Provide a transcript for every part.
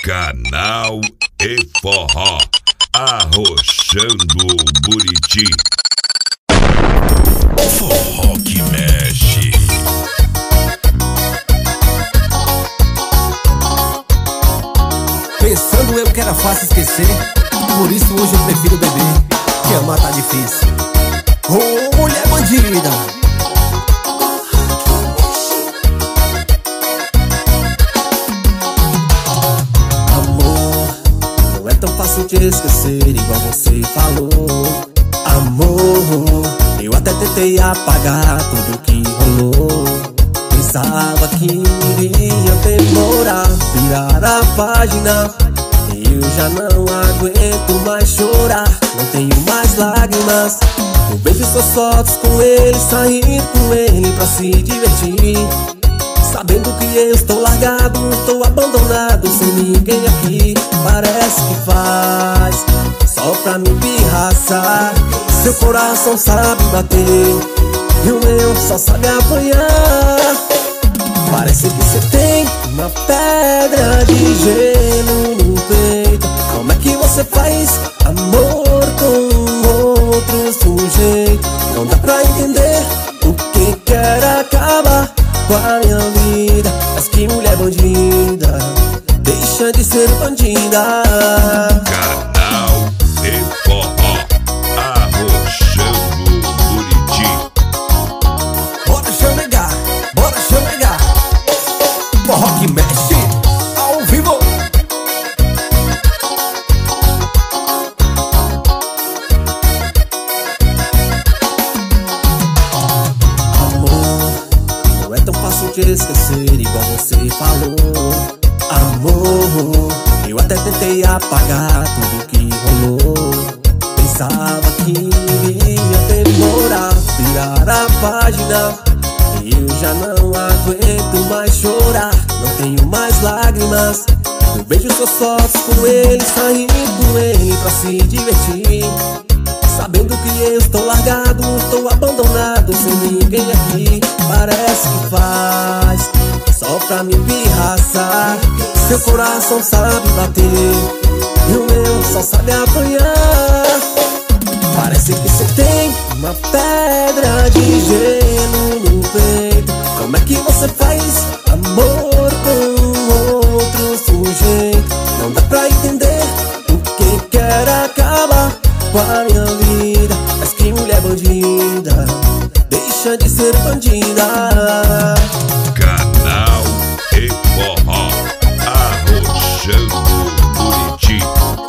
Canal e Forró, arrochando o Buriti. O forró que mexe. Pensando eu que era fácil esquecer, por isso hoje eu prefiro beber, que amar tá difícil. Ô, mulher bandida, amor, não é tão fácil te esquecer igual você falou. Amor, eu até tentei apagar tudo que rolou. Pensava que iria demorar, virar a página. Eu já não aguento mais chorar, não tenho mais lágrimas. Eu vejo suas fotos com ele, sair com ele pra se divertir, sabendo que eu estou largado, estou abandonado, sem ninguém aqui. Parece que faz só pra me pirraçar. Seu coração sabe bater e o meu só sabe apanhar. Parece que você tem uma pedra de gelo no peito. Como é que você faz amor com outro sujeito? Não dá pra entender o que quer acabar com a minha vida. Mas que mulher bandida, deixa de ser bandida. Canal e Forró, arrochando o Buriti. Bora chamegar, bora chamegar. Forró que mexe, ao vivo. Amor, não é tão fácil te esquecer igual você falou. Amor, eu até tentei apagar tudo que rolou. Pensava que iria demorar, virar a página. Eu já não aguento mais chorar, não tenho mais lágrimas. Eu vejo suas fotos com ele, sair com ele pra se divertir, sabendo que eu estou largado, estou abandonado, sem ninguém aqui. Parece que faz só pra me pirraçar. Seu coração sabe bater e o meu só sabe apanhar. Parece que você tem uma pedra de gelo no peito. Como é que você faz amor com outro sujeito? Não dá pra entender o que quer acabar com a minha vida. Mas que mulher bandida, deixa de ser bandida. Canal e Forró, arrochando o Buriti.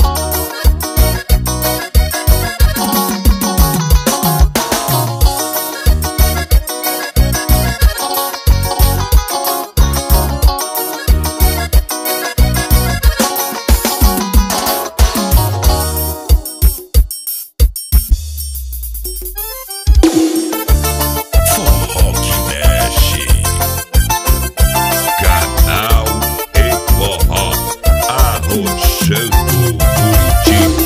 Forró que mexe. Canal e Forró, arrochando o Buriti.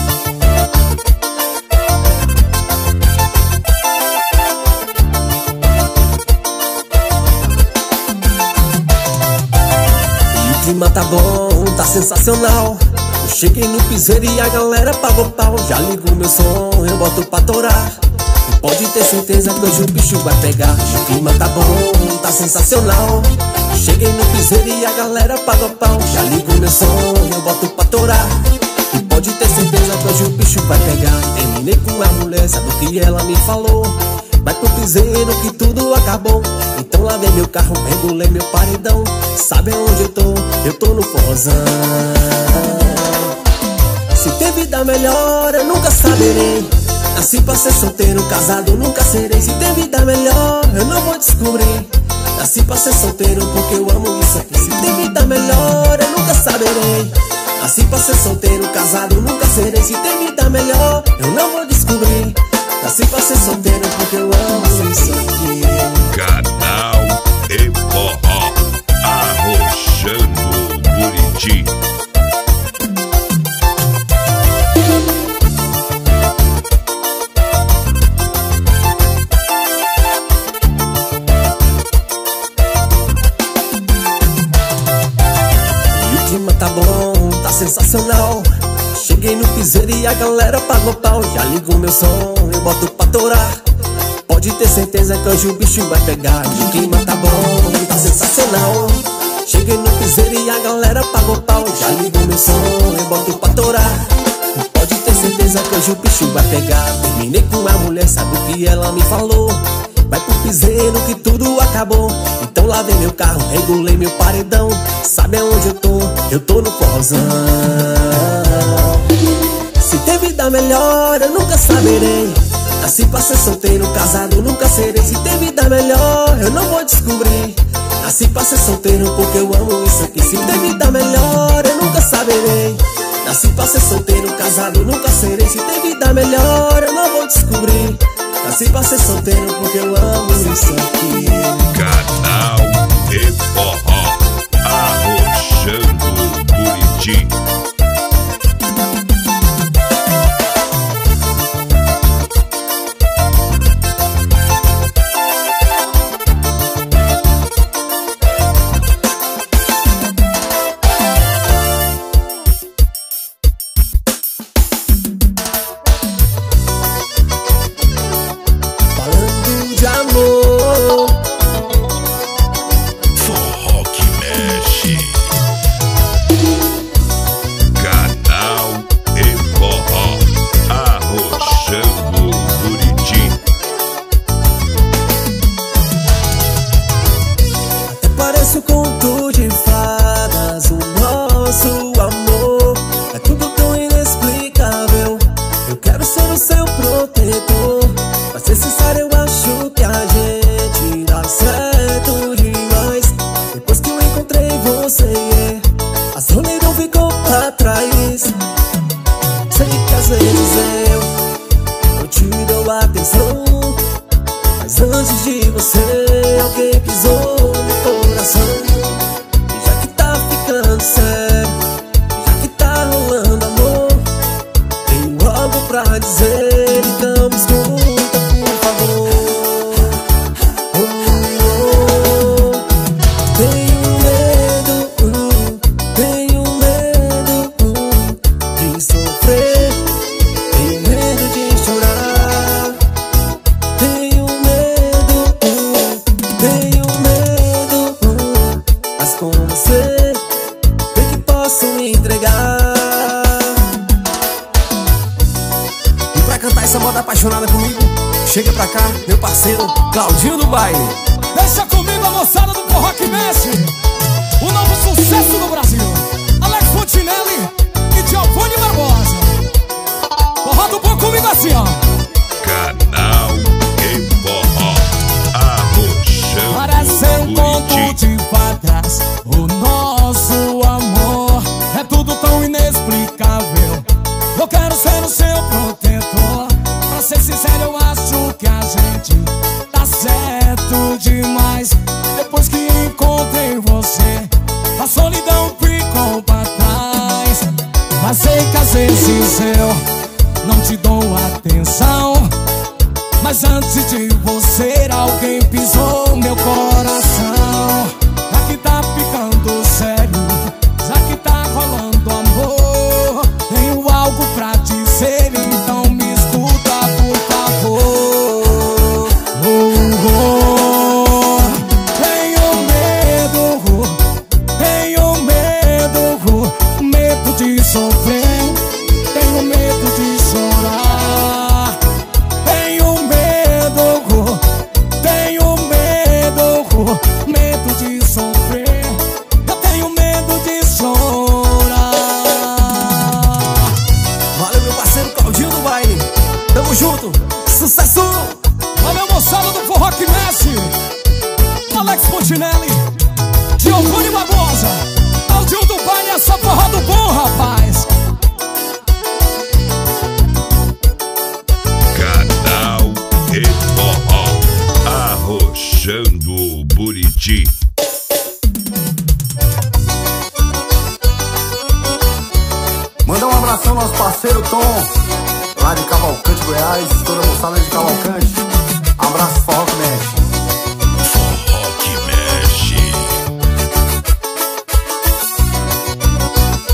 E o clima tá bom, tá sensacional. Eu cheguei no piseiro e a galera pagou pau. Já ligo meu som, eu boto pra torar. E pode ter certeza que hoje o bicho vai pegar. O clima tá bom, tá sensacional. Eu cheguei no piseiro e a galera pagou pau. Já ligo meu som, eu boto pra torar. E pode ter certeza que hoje o bicho vai pegar. Terminei com a mulher, sabe o que ela me falou? Vai pro piseiro que tudo acabou. Então lavei meu carro, regulei meu paredão. Sabe onde eu tô? Eu tô no forrozão. Se tem vida melhor eu nunca saberei. Nasci pra ser solteiro, casado nunca serei. Se tem vida melhor eu não vou descobrir. Nasci pra ser solteiro porque eu amo isso aqui. Se tem vida melhor eu nunca saberei. Nasci pra ser solteiro, casado nunca serei. Se tem vida melhor eu não vou descobrir. Nasci pra ser solteiro porque eu amo isso aqui. Canal e Forró, arrochando o Buriti. tá tá bom, tá sensacional. Cheguei no piseiro e a galera pagou pau. Já ligo meu som, eu boto pra torar. Pode ter certeza que hoje o bicho vai pegar. O clima tá bom, tá sensacional. Cheguei no piseiro e a galera pagou pau. Já ligo meu som, eu boto pra torar. Pode ter certeza que hoje o bicho vai pegar. Terminei com a mulher, sabe o que ela me falou? Vai pro piseiro que tudo acabou. Então lavei meu carro, regulei meu paredão. Sabe aonde eu tô? Eu tô no forrozão. Se tem vida melhor, eu nunca saberei. Nasci pra ser solteiro, casado nunca serei. Se tem vida melhor, eu não vou descobrir. Nasci pra ser solteiro porque eu amo isso aqui. Se tem vida melhor, eu nunca saberei. Nasci pra ser solteiro, casado nunca serei. Se tem vida melhor, eu não vou descobrir. Nasci pra ser solteiro porque eu amo isso aqui. Canal e Forró, arrochando Buriti. Forró que mexe. Canal e Forró, arrochando Buriti. Até parece um conto de fadas. O nosso amor é tudo tão inexplicável. Eu quero ser o seu protetor. Pra ser sincero, eu acho que a gente dá certo demais. Depois que eu encontrei você, a solidão ficou pra trás. Sei que às vezes eu não te dou atenção, mas antes de você, alguém pisou no coração. E já que tá ficando sério, já que tá rolando amor, tenho algo pra dizer, então me escuta, por favor. Tenho medo de sofrer, tenho medo de chorar. Tenho medo, mas com você sei que posso me entregar. E pra cantar essa moda apaixonada comigo, chega pra cá, meu parceiro Claudinho do Baile. Deixa comigo a moçada do Forró que mexe. O novo sucesso do Brasil, Alex Fontinelli e Giovanni Barbosa. Forró do bom comigo assim, ó. Canal e Forró, Parece um arrochando conto Buriti. de fadas. O nosso amor é tudo tão inexplicável. Eu quero ser o seu protetor. Pra ser sincero, eu acho que a gente tá certo demais. Depois que encontrei você, a solidão ficou pra trás. Mas sei que às vezes eu não te dou atenção, mas antes de você, alguém pisou meu coração. Já que tá ficando sério, já que tá rolando amor, tenho algo pra dizer, então me escuta, por favor. Medo de sofrer, tenho medo de chorar. Tenho medo de sofrer. Eu tenho medo de chorar. Valeu, meu parceiro Claudinho do Baile. Tamo junto, sucesso! Valeu, moçada do Forró que mexe. Alex Fontinelli, Giovanni Barbosa, Claudinho do Baile, essa forró do bom, rapaz. Canal e Forró, arrochando Buriti. Mandar um abração ao nosso parceiro Tom, lá de Cavalcante, Goiás, toda a moçada de Cavalcante. Abraço, Forró que mexe. Forró que mexe.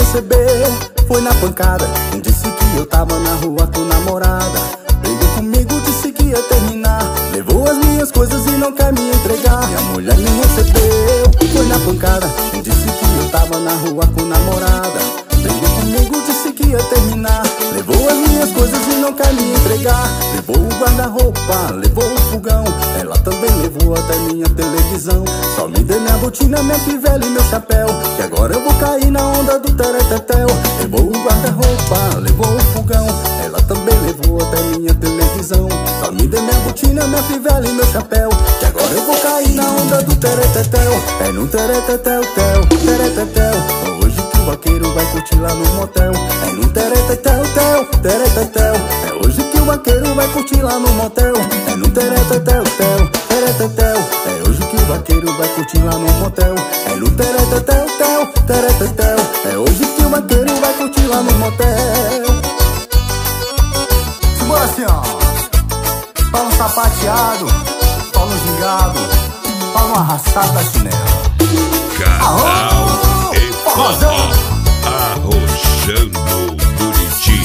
recebeu, foi na pancada. Disse que eu tava na rua com namorada. Brigou comigo, disse que ia terminar. Levou as minhas coisas e não quer me entregar. Minha mulher me recebeu, foi na pancada. Disse que eu tava na rua com namorada. Brigou comigo, disse que ia terminar. Levou as minhas coisas e não quer me entregar. Levou o guarda-roupa, levou o fogão. Ela também levou até minha televisão. Só me deu minha botina, minha fivela e meu chapéu, que agora eu vou cair na onda do teretetel. Levou o guarda-roupa, levou o fogão. Ela também levou até minha televisão. Só me deu minha botina, minha fivela e meu chapéu, que agora eu vou cair na onda do teretetel. É no teretetel, tel, teretetel. Hoje que o vaqueiro vai curtir lá no motel. É no teretetel, tel, teretetel. É hoje que o vaqueiro vai curtir lá no motel. É no teretetel, tel, teretetel. É hoje que o vaqueiro vai curtir lá no motel. É no teretetel, tel, teretetel. É hoje que o vaqueiro vai curtir lá no motel. Simbora assim, ó. Pau no sapateado, pau no gingado, pau no arrastado da chinela. Canal e forró, arrochando Buriti.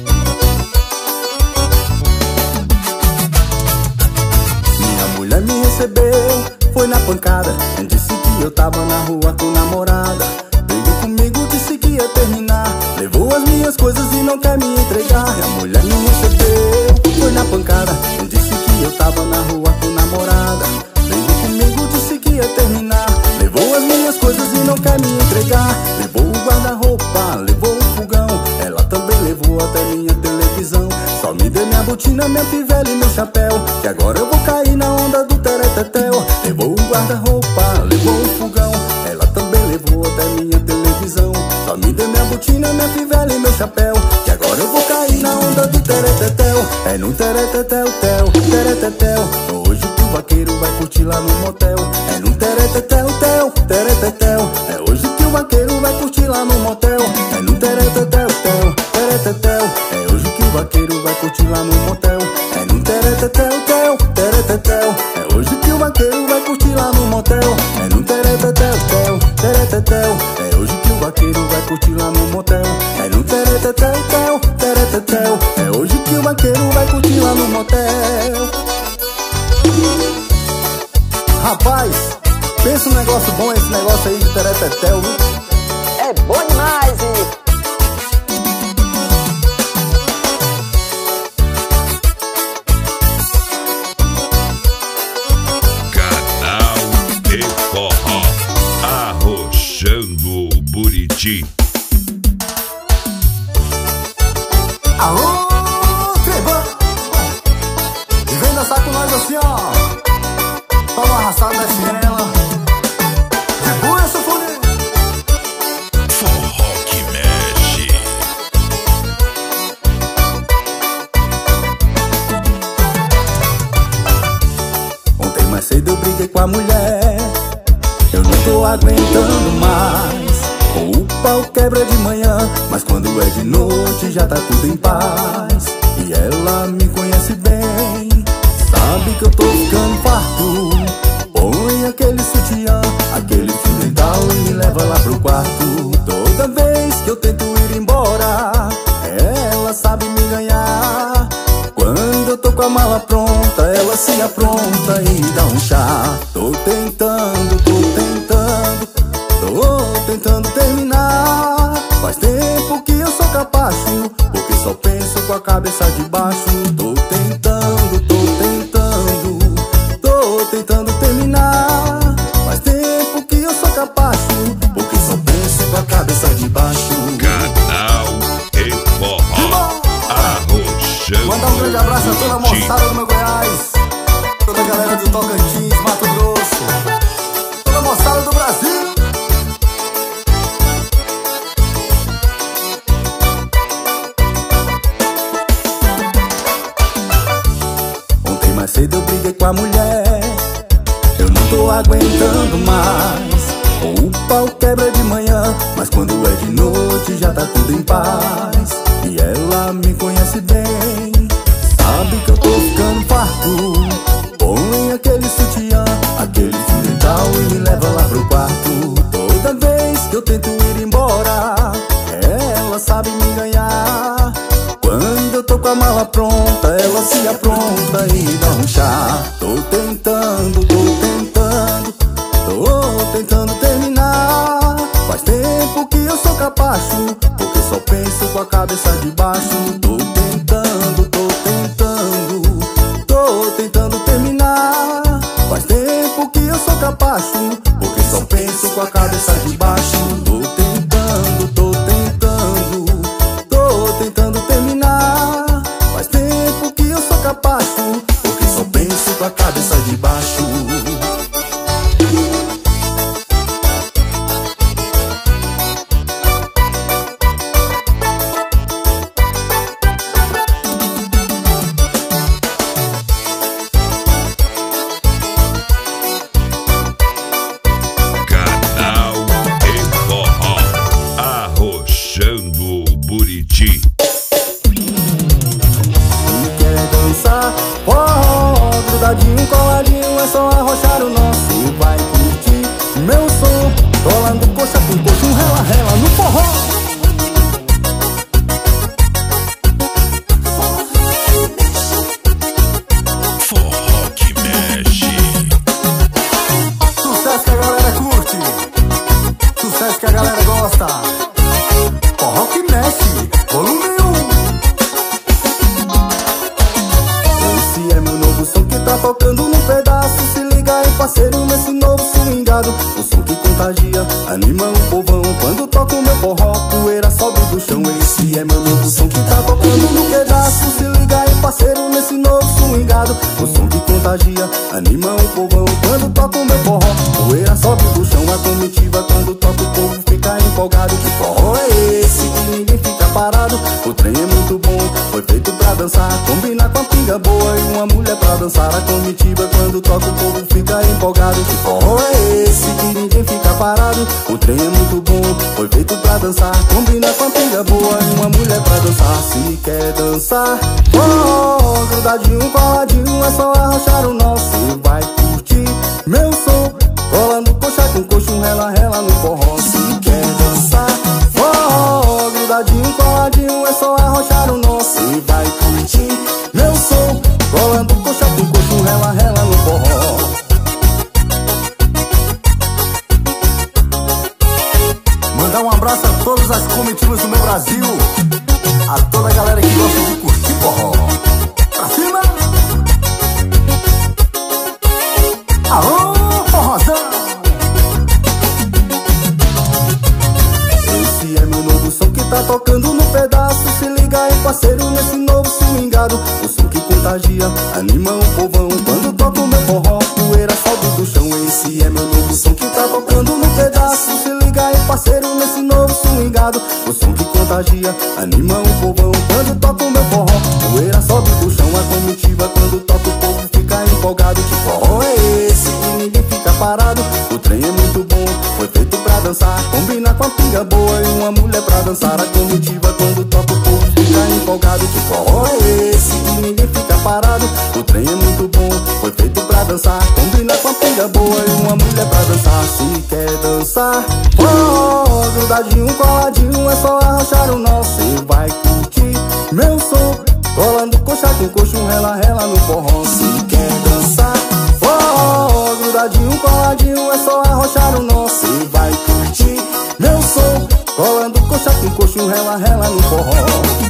Minha mulher me recebeu, foi na pancada. Disse que eu tava na rua com namorada. Brigou comigo, disse que ia terminar. Levou as minhas coisas e não quer me entregar. Minha mulher me recebeu, foi na pancada. Disse que eu tava na rua com namorada. Brigou comigo, disse que ia terminar. Levou as minhas coisas e não quer me entregar. Levou o guarda-roupa, levou o fogão. Ela também levou até minha televisão. Só me deu minha botina, minha fivela e meu chapéu, que agora eu vou cair na onda do teretetel. Levou o guarda-roupa, levou o fogão. Ela também levou até minha televisão. Só me deu minha botina, minha fivela e meu chapéu, que agora eu vou cair na onda do teretetel. É no teretetel, tel, teretetel. Hoje que o vaqueiro vai curtir lá no motel. É no teretetel, tel, teretetel. É hoje que o vaqueiro vai curtir lá no motel. É no teretetel, tel, teretetel. É hoje que o vaqueiro vai curtir lá no motel. É no teretetel, tel, teretetel. É hoje que o vaqueiro vai curtir lá no motel. É no teretetel, tel, teretetel. É hoje que o vaqueiro vai curtir lá no motel. É no teretetel, tel, teretetel. É hoje que o vaqueiro vai curtir lá no motel. Rapaz, pensa um negócio bom esse negócio aí de teretetel, viu? É bom demais, hein? Canal e forró, arrochando Buriti. Alô, Trebão! E vem dançar com nós assim, ó. Toma uma arrastada da chinela. De boa essa folha. Forró que mexe. Ontem mais cedo eu briguei com a mulher. Eu não tô aguentando mais. Com o pau quebra de manhã, mas quando é de noite já tá tudo em paz. E ela me conhece bem, sabe que eu tô ficando farto. Põe aquele sutiã, aquele fio dental e me leva lá pro quarto. Toda vez que eu tento ir embora, ela sabe me ganhar. Quando eu tô com a mala pronta, ela se apronta e dá um chá. Tô tentando terminar. Faz tempo que eu sou capacho, porque só penso com a cabeça de baixo. Tô tentando terminar. Faz tempo que eu sou capacho, porque só penso com a cabeça de baixo. Canal e forró, arrochando Mandar um grande abraço a toda a Buriti. moçada do meu Goiás, toda a galera do Tocantins, Mato Grosso, toda a moçada do Brasil. Ontem mais cedo eu briguei com a mulher. Eu não tô aguentando mais. Com o pau quebra de manhã, mas quando é de noite já tá tudo em paz. E ela me conhece bem, sabe que eu tô ficando farto. Põe aquele sutiã, aquele fio dental e me leva lá pro quarto. Toda vez que eu tento ir embora, se apronta e dá um chá. Tô tentando terminar. Faz tempo que eu sou capacho, porque só penso com a cabeça de baixo. Tô tentando terminar. Faz tempo que eu sou capacho, porque só penso com a cabeça de baixo. Tô tentando terminar. Faz tempo que eu sou capacho, porque só penso com a cabeça de baixo. Buriti. Se quer dançar forró, grudadinho, coladinho, é só arrochar o nosso e vai curtir meu som, colando coxa com coxa, rela, rela no forró. Forró que mexe. Sucesso que a galera curte, sucesso que a galera gosta. Forró que mexe, volume 1. Esse é meu novo som que tá tocando no pedaço. Se liga aí, parceiro, nesse novo swingado. O som que contagia, anima o povão. Quando toco meu forró, poeira sobe do chão. Esse é meu novo som que tá tocando no pedaço. Se liga aí, parceiro, nesse novo swingado. O som que contagia, anima o povão. Quando toco meu forró, poeira sobe do chão. A comitiva, quando toco o povo fica empolgado. Que forró é esse que ninguém fica parado? O trem é muito bom, foi feito pra dançar. Combina com a pinga boa e uma mulher pra dançar. A comitiva, quando toca o povo fica empolgado. Que forró é esse que ninguém fica parado? O trem é muito bom, foi feito pra dançar. Combina com a pinga boa e uma mulher pra dançar. Se quer dançar forró, grudadinho, coladinho, é só arrochar o nosso e vai curtir meu som, colando coxa com coxa, rela, rela no forró. Se quer dançar forró, grudadinho, coladinho, é só arrochar o nosso e vai curtir meu som, colando coxa com coxa, rela, rela no forró. Mandar um abraço a todas as comitivas do meu Brasil, a toda a galera que gosta de curtir forró. Pra cima! Alô, forrozão! Esse é meu novo som que tá tocando no pedaço. Se liga aí, parceiro, nesse novo swingado. O som que contagia, anima o povão. Quando toco meu forró, poeira sobe do chão. Esse é meu novo som que tá tocando no pedaço. Se liga aí, parceiro, nesse novo swingado. O som que contagia, anima o povão. Quando toco meu forró, poeira sobe do chão. A comitiva, quando toco o povo fica empolgado. Que forró é esse que ninguém fica parado? O trem é muito bom, foi feito pra dançar. Combina com a pinga boa e uma mulher pra dançar. A comitiva, quando toca o povo fica empolgado. Que forró é esse que ninguém fica parado? O trem é muito bom, foi feito pra dançar. Combina com a pinga boa e uma mulher pra dançar. Se quer dançar forró, grudadinho, coladinho, é só arrochar o nosso e vai curtir meu som, colando coxa com coxa, rela, rela no forró. Se quer dançar forró, grudadinho, coladinho, é só arrochar o nosso e vai curtir meu som, colando coxa com coxa, rela, rela no forró.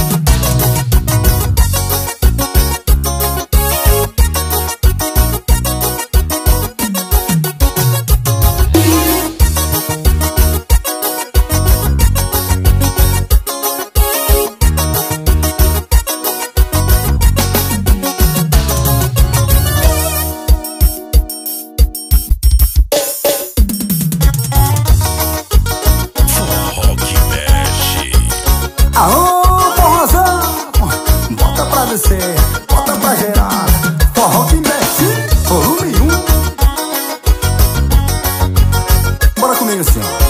Bota pra gerar, forró que mexe, volume 1. Bora comigo assim, ó.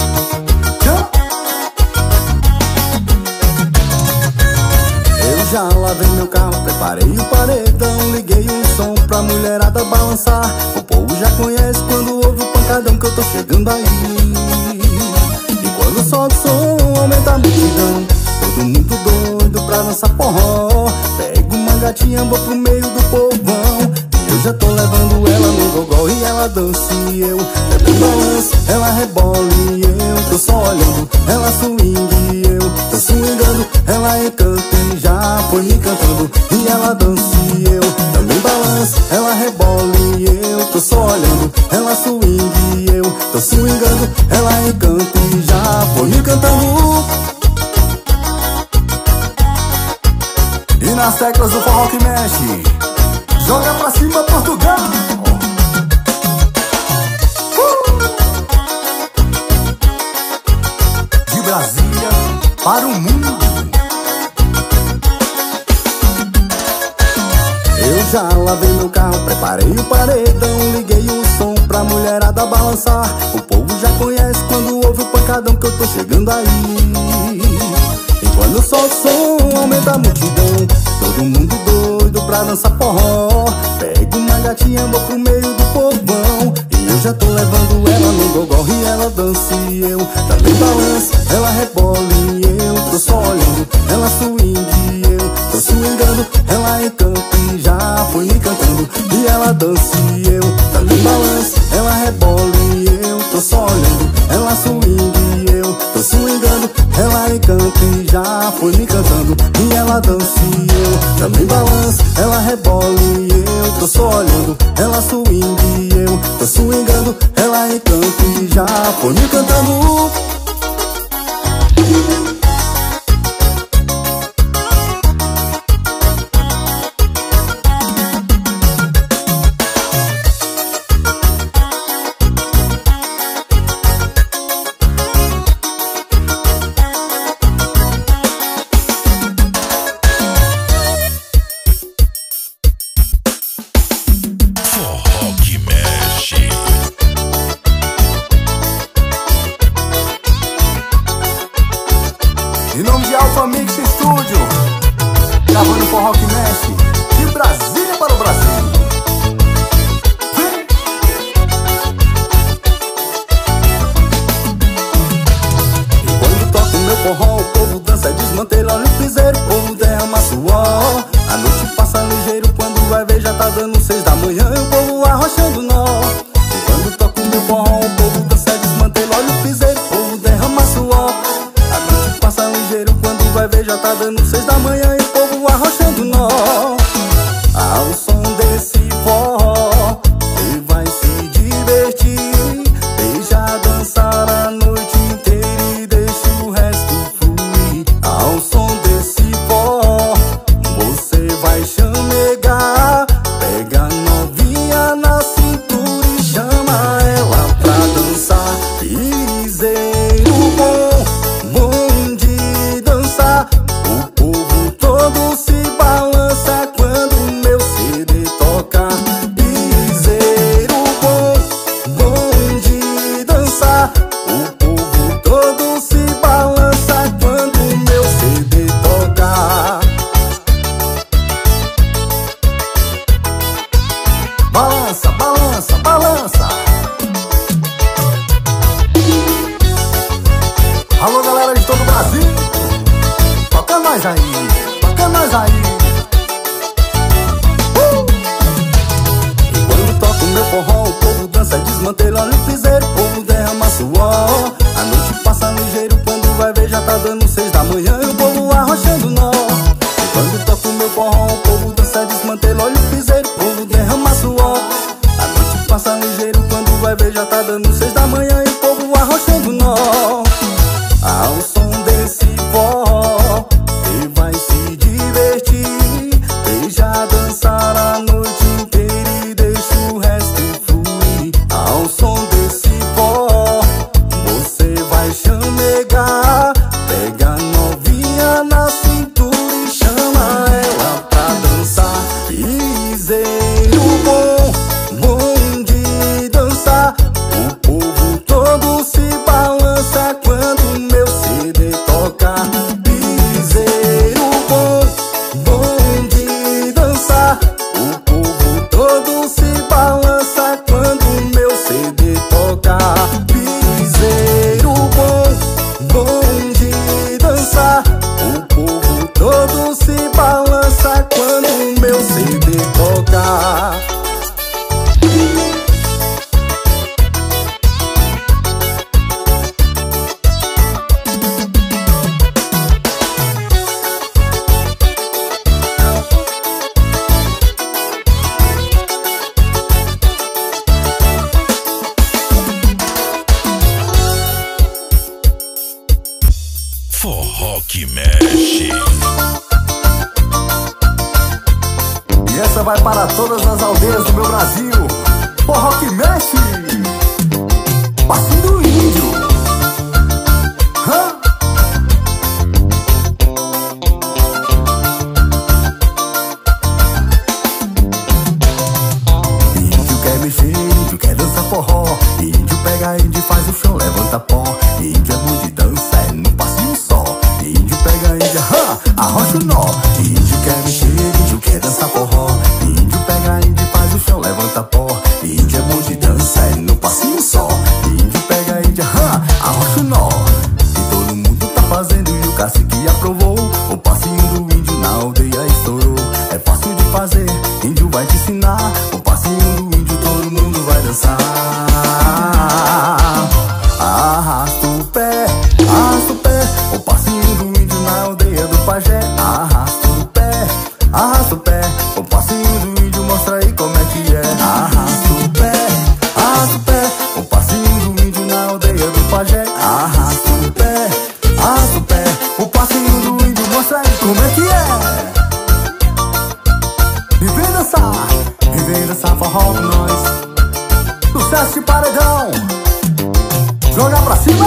Eu já lavei meu carro, preparei o paredão, liguei um som pra mulherada balançar. O povo já conhece quando ouve o pancadão que eu tô chegando aí. E quando solta o som, aumenta a multidão. Todo mundo doido pra dançar forró. Pega uma gatinha, vou pro meio do povão. Eu já tô levando ela no gogó e ela dança e eu também balanço, ela rebola e eu tô só olhando. Ela swing e eu tô swingando. Ela encanta e já foi me cantando. E ela dança e eu também balanço, ela rebola e eu tô só olhando. Ela swing e eu tô swingando. Ela encanta e já foi me cantando. E nas teclas do forró que mexe, joga pra cima Portugal. De Brasília para o mundo. Eu já lavei meu carro, preparei o paredão, liguei o som pra mulherada balançar. O povo já conhece quando ouve o pancadão que eu tô chegando aí. E quando solto o som, aumenta a multidão, todo mundo doido pra dançar forró. Pego uma gatinha, vou pro meio do povão. E eu já tô levando ela no gogó e ela dança e eu também balanço. Ela rebola e eu tô só olhando. Ela swing e eu tô swingando. Ela encanta e já foi me cantando. E ela dança e eu também balanço. Ela rebola e eu tô só olhando. Ela swing e eu tô swingando. Ela encanta e já foi me cantando. E ela dança e eu também balanço. Ela rebola e eu tô só olhando. Ela swing e eu tô swingando. Ela encanta e já foi me cantando. Forró que mexe. Em nome de Alfa Mix Studio, gravando forró que mexe, de Brasília para o Brasil. E quando toco meu forró, o povo dança, desmantela, olha o piseiro, o povo derrama suor. A noite passa ligeiro, quando vai ver já tá dando 6 da manhã, e o povo arrochando nó. E quando toco meu forró, o povo dança, desmantela, olha o piseiro, o povo derrama suor. A noite passa ligeiro, quando vai ver já tá dando 6 da manhã, e o povo arrochando nó. Ao som desse forró, você vai se divertir. Deixa dançar a noite inteira e deixa o resto fluir. Ao som desse forró, você vai chamegar. Pega a novinha na cintura e chama ela pra dançar. Piseiro bom, bom de dançar. O povo todo se balança quando o meu CD toca. Piseiro bom, bom de dançar. O povo todo se balança quando o meu CD toca. Balança, balança, balança. Alô, galera de todo o Brasil, toca nós aí, toca nós aí. E quando toco meu forró, o povo dança, desmantela, olha o piseiro, o povo derrama suor. A noite passa ligeiro, quando vai ver já tá dando 6 da manhã, e o povo arrochando nó. E quando toco meu forró, o povo dança, desmantela, olha o piseiro, o povo derrama suor. A noite passa ligeiro, quando vai ver já tá dando 6 da manhã, e o povo arrochando nó. Ao som desse forró, você vai se divertir. Deixa dançar a noite inteira e deixa o resto fluir. Ao som desse forró, você vai chamegar. Pega a novinha na cintura e chama ela pra dançar. Piseiro bom, bom de dançar. O povo todo que mexe. E essa vai para todas as aldeias do meu Brasil. Forró que mexe. Passinho do índio. Índio quer mexer, índio quer dançar forró. Índio pega índio e faz o chão, levanta pó. Índio é bom de dança, é num passinho só. Índio pega índio, arrocha o nó. Índio quer mexer, índio quer dançar forró. Índio pega índio e faz o chão, levanta pó. Índio é bom de dança, é num passinho só. Índio pega índio, arrocha o nó. E todo mundo tá fazendo e o cacique aprovou. O passinho do índio na aldeia estourou. É fácil de fazer, índio vai te ensinar. O passinho do índio todo mundo vai dançar. Arrasta o pé, arrasta o pé. O passinho do índio na aldeia do pajé. Arrasta o pé, arrasta o pé. O passinho do índio mostra aí como é que é. Arrasta o pé, arrasta o pé. O passinho do índio na aldeia do pajé. Arrasta o pé, arrasta o pé. O passinho do índio mostra aí como é que é. E vem dançar forró com nós. Sucesso de paredão. Joga pra cima.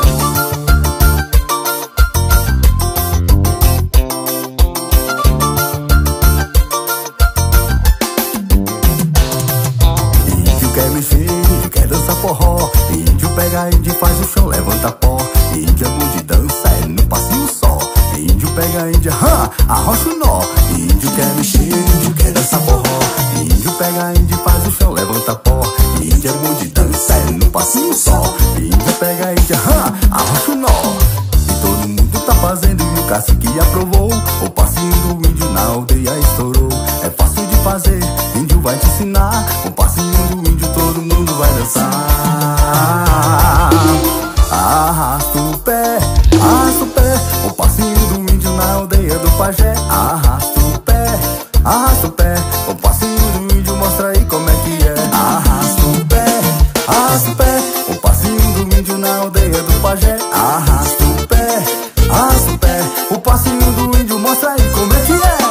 Índio quer mexer, índio quer dançar forró. Índio pega índio e faz o chão, levanta pó. Índio é bom de dança, é num passinho só. Índio pega índio, arrocha o nó. Índio quer mexer, índio quer dançar forró. Índio pega índio e faz o chão, levanta pó. Índio é bom de dança, é num passinho só. Índio pega índio, arrocha o nó. E todo mundo tá fazendo e o cacique aprovou. O passinho do índio na aldeia estourou. É fácil de fazer, índio vai te ensinar. O passinho do índio todo mundo vai dançar. Arrasta o pé, arrasta o pé. O passinho do índio na aldeia do pajé. Arrasta o pé, arrasta o pé. O passinho do índio mostra aí como é que é. Arrasta o pé, arrasta o pé. O passinho do índio na aldeia do pajé. Arrasta o pé, arrasta o pé. O passinho do índio mostra aí como é que é.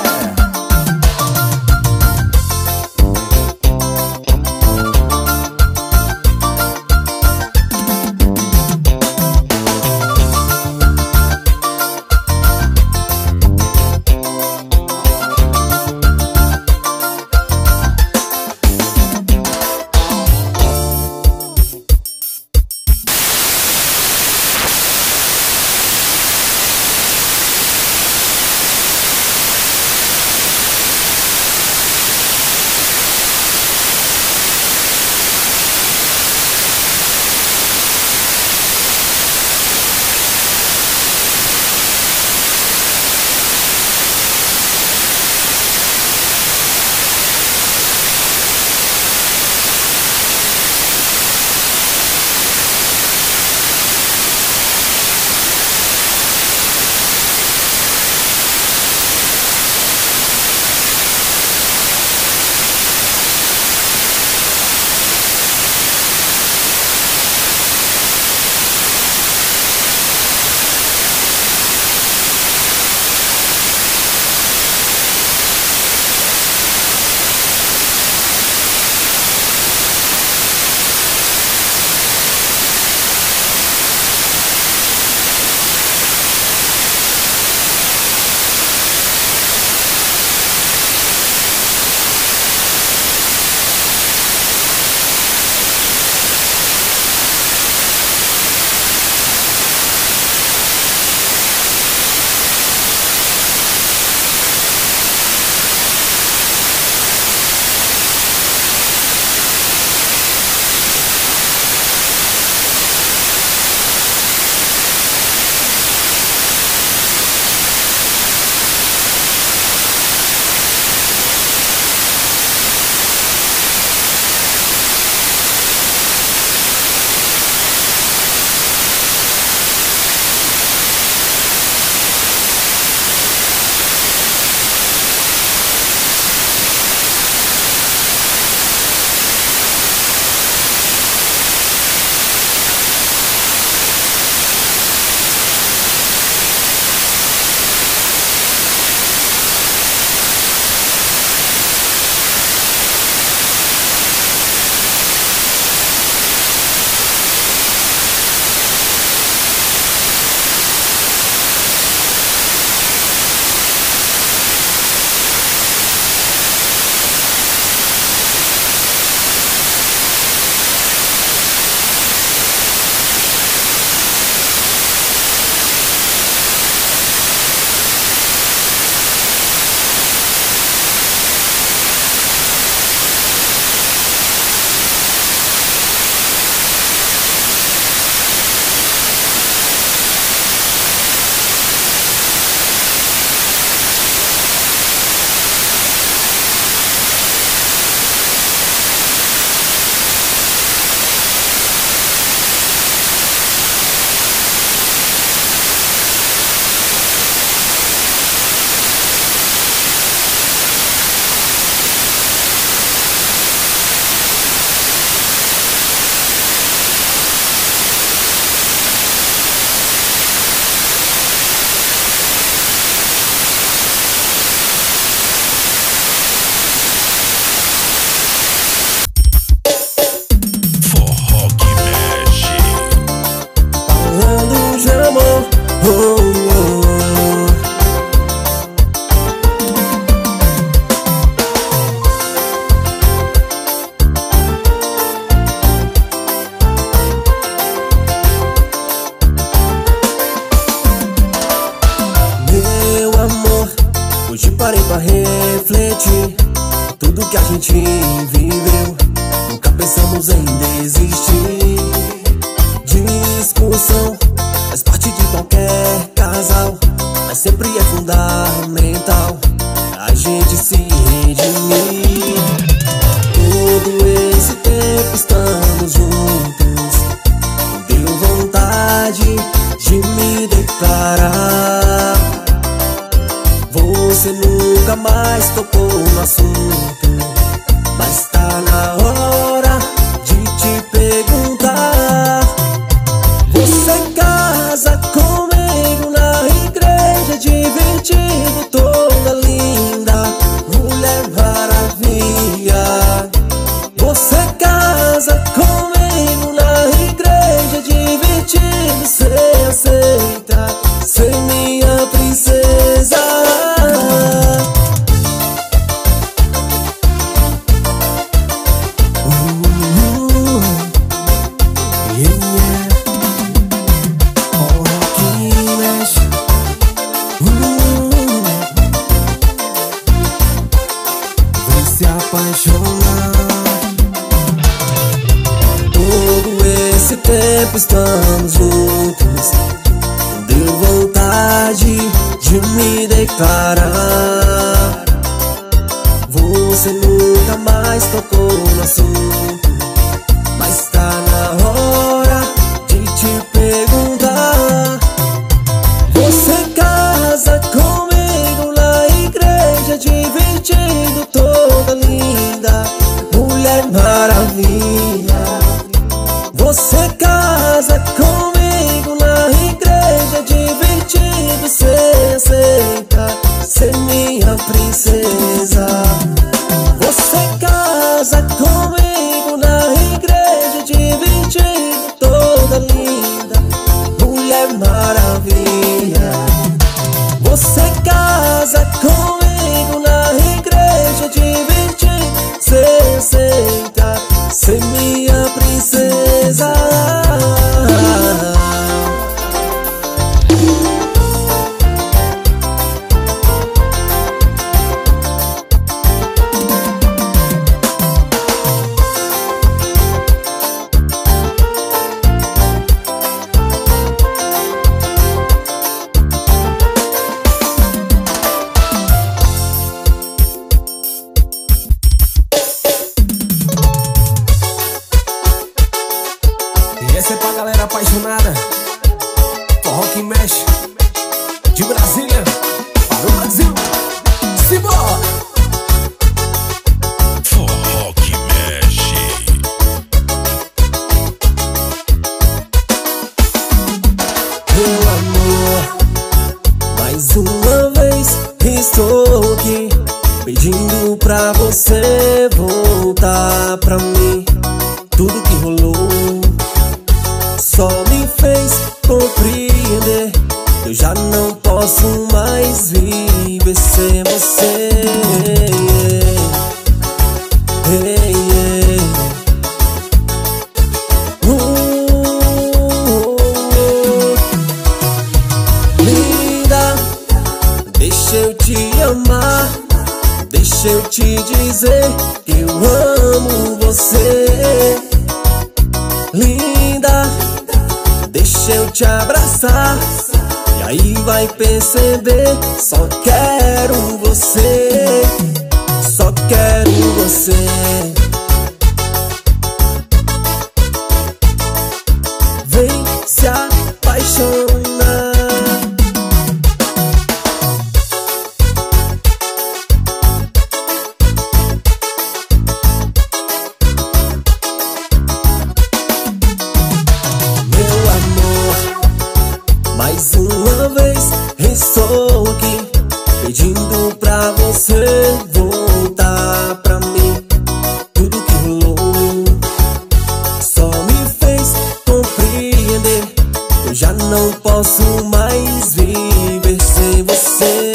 gente viveu, nunca pensamos em desistir. Discussão faz parte de qualquer casal, mas sempre é fundamental a gente se redimir. Todo esse tempo estamos juntos, deu vontade de me declarar. Você nunca mais tocou no assunto, mas tá na hora de te perguntar. Você casa comigo na igreja, divertido, toda linda, Mulher Maravilha. Você casa comigo na igreja, divertido, cê aceita ser minha princesa. Todo esse tempo estamos juntos, deu vontade de me declarar. Você nunca mais tocou no assunto, mas tá na hora de te perguntar. Você casa comigo na igreja, divertido, toda linda, Mulher Maravilha. Você casa comigo na igreja, divertido, cê aceita ser minha princesa. Você casa comigo na igreja, divertido, toda linda, Mulher Maravilha. Você casa comigo na igreja, divertido, cê aceita ser minha princesa. Essa é pra galera apaixonada, forró que mexe, de Brasília para o Brasil. Simbora! Forró que mexe. Meu amor, mais uma vez estou aqui pedindo pra você voltar pra mim. Tudo que rolou só me fez compreender que eu já não posso mais viver sem você. Linda, deixa eu te amar, deixa eu te dizer que eu amo você. Linda, deixa eu te abraçar, e aí vai perceber, só quero você, só quero você. Vem se apaixonar. Mais uma vez estou aqui pedindo pra você voltar pra mim. Tudo que rolou só me fez compreender que eu já não posso mais viver sem você.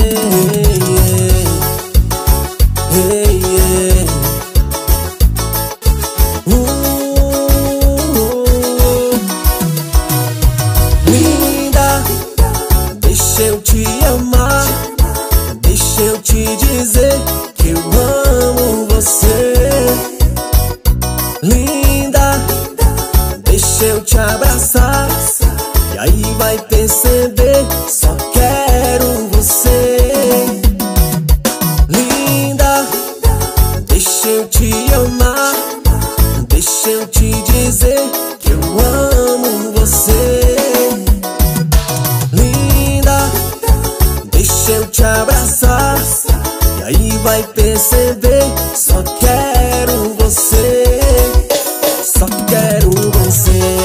Linda, deixa eu te amar, deixa eu te dizer que eu amo você. deixa eu te abraçar. E aí vai perceber, só quero você. Linda, deixa eu te amar. Deixa eu te dizer que eu amo você. Linda, deixa eu te abraçar. E aí vai perceber, só quero você. Só quero você.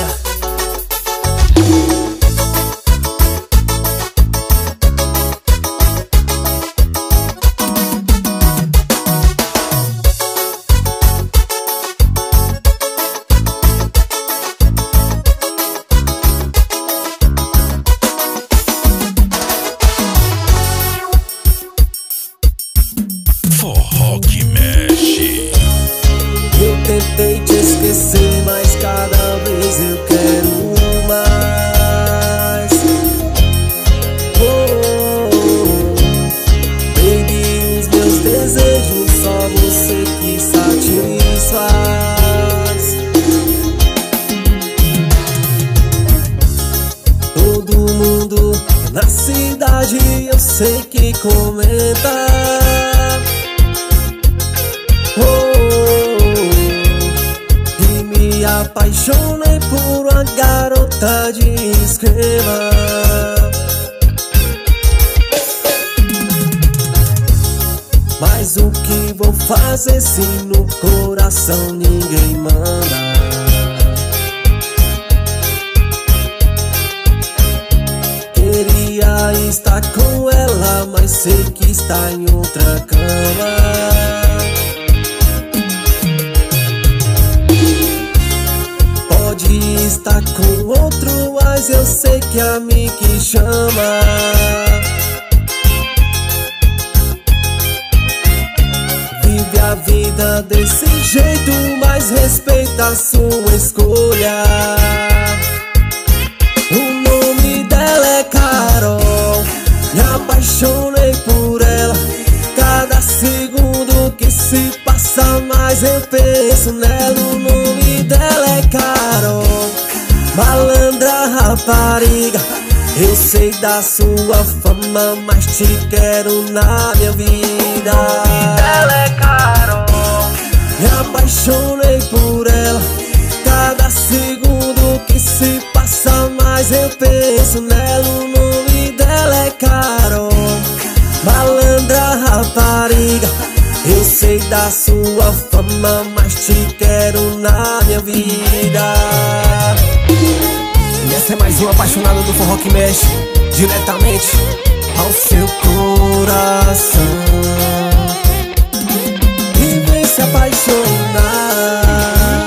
Forró que mexe. Eu tentei te esquecer, mas cada vez eu quero mais. Baby, os meus desejos só você que satisfaz. Todo mundo na cidade eu sei que comenta. Me apaixonei por uma garota de esquema. Mas o que vou fazer se no coração ninguém manda? Queria estar com ela, mas sei que está em outra cama. Pode estar com outro, mas eu sei que a mim que chama. Vive a vida desse jeito, mas respeita a sua escolha. O nome dela é Carol. Me apaixonei por ela. Cada segundo que se passa mais eu penso nela. O nome dela é Carol. Malandra rapariga, eu sei da sua fama, mas te quero na minha vida. Ela é Carol. Me apaixonei por ela. Cada segundo que se passa mais eu penso nela. O nome dela é Carol. Malandra rapariga, eu sei da sua fama, mas te quero na minha vida. E essa é mais uma apaixonada do forró que mexe diretamente ao seu coração. E vem se apaixonar.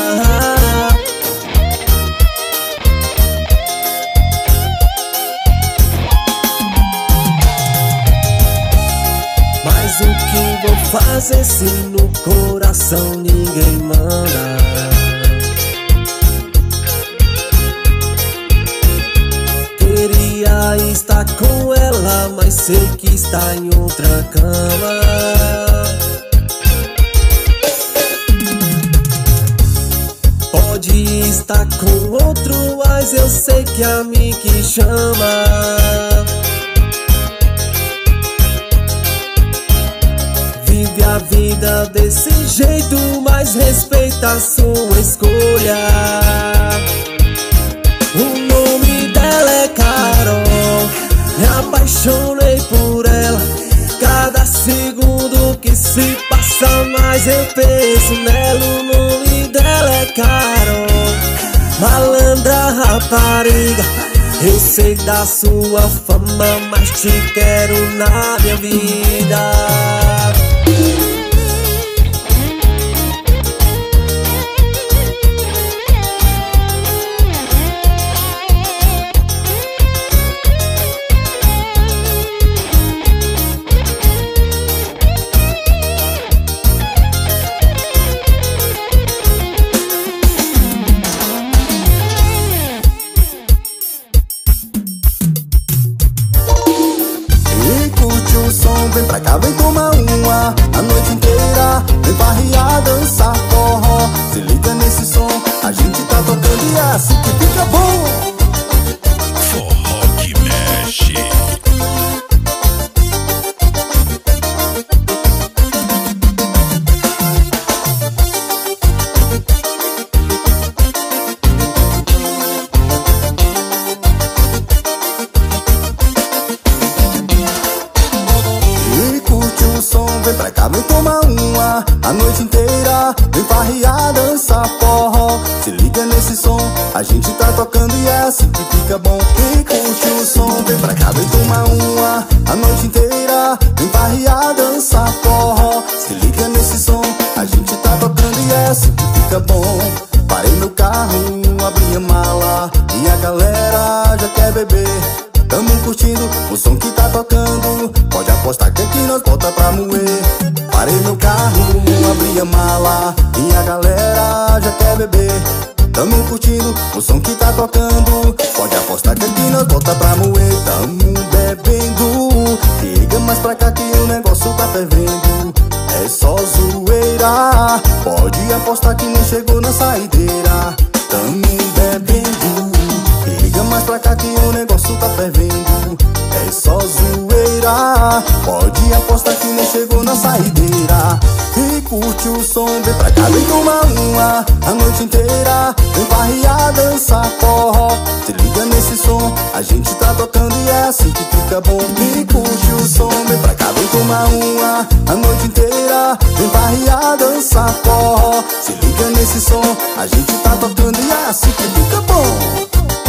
Mas o que vou fazer se no coração ninguém manda? Queria estar com ela, mas sei que está em outra cama. Pode estar com outro, mas eu sei que a mim que chama. Vive a vida desse jeito, mas respeita a sua escolha. O nome dela é Carol. Me apaixonei por ela. Cada segundo que se passa mais eu penso nela. O nome dela é Carol. Malandra rapariga, eu sei da sua fama, mas te quero na minha vida. Vem pra cá, vem tomar um é assim que fica bom. Forró que mexe. Vem pra cá, vem tomar uma a noite inteira, vem farrear, dançar forró. Se liga nesse som, a gente tá tocando e é assim que fica bom. E curte o som, vem pra cá, vem tomar uma a noite inteira, vem farrear, dançar forró. Se liga nesse som, a gente tá tocando e é assim que fica bom. Parei meu carro, abri a mala e a galera já quer beber. Tamo curtindo o som que tá tocando, pode apostar que aqui nós bota pra moer. Parei meu carro, abri a mala e a galera já quer beber. Tamo curtindo o som que tá tocando, pode apostar que aqui nós bota pra moer. Tamo bebendo, chega mais pra cá que o negócio tá fervendo. É só zoeira, pode apostar que nem chegou na saideira. Tamo bebendo, chega mais pra cá que o negócio tá fervendo. É só zoeira, pode apostar que nem chegou na saideira. E curte o som, vem pra cá, vem tomar uma a noite inteira, vem farrear, dançar forró. Se liga nesse som, a gente tá tocando e é assim que fica bom. E curte o som, vem pra cá, vem tomar uma a noite inteira, vem farrear, dançar forró. Se liga nesse som, a gente tá tocando e é assim que fica bom.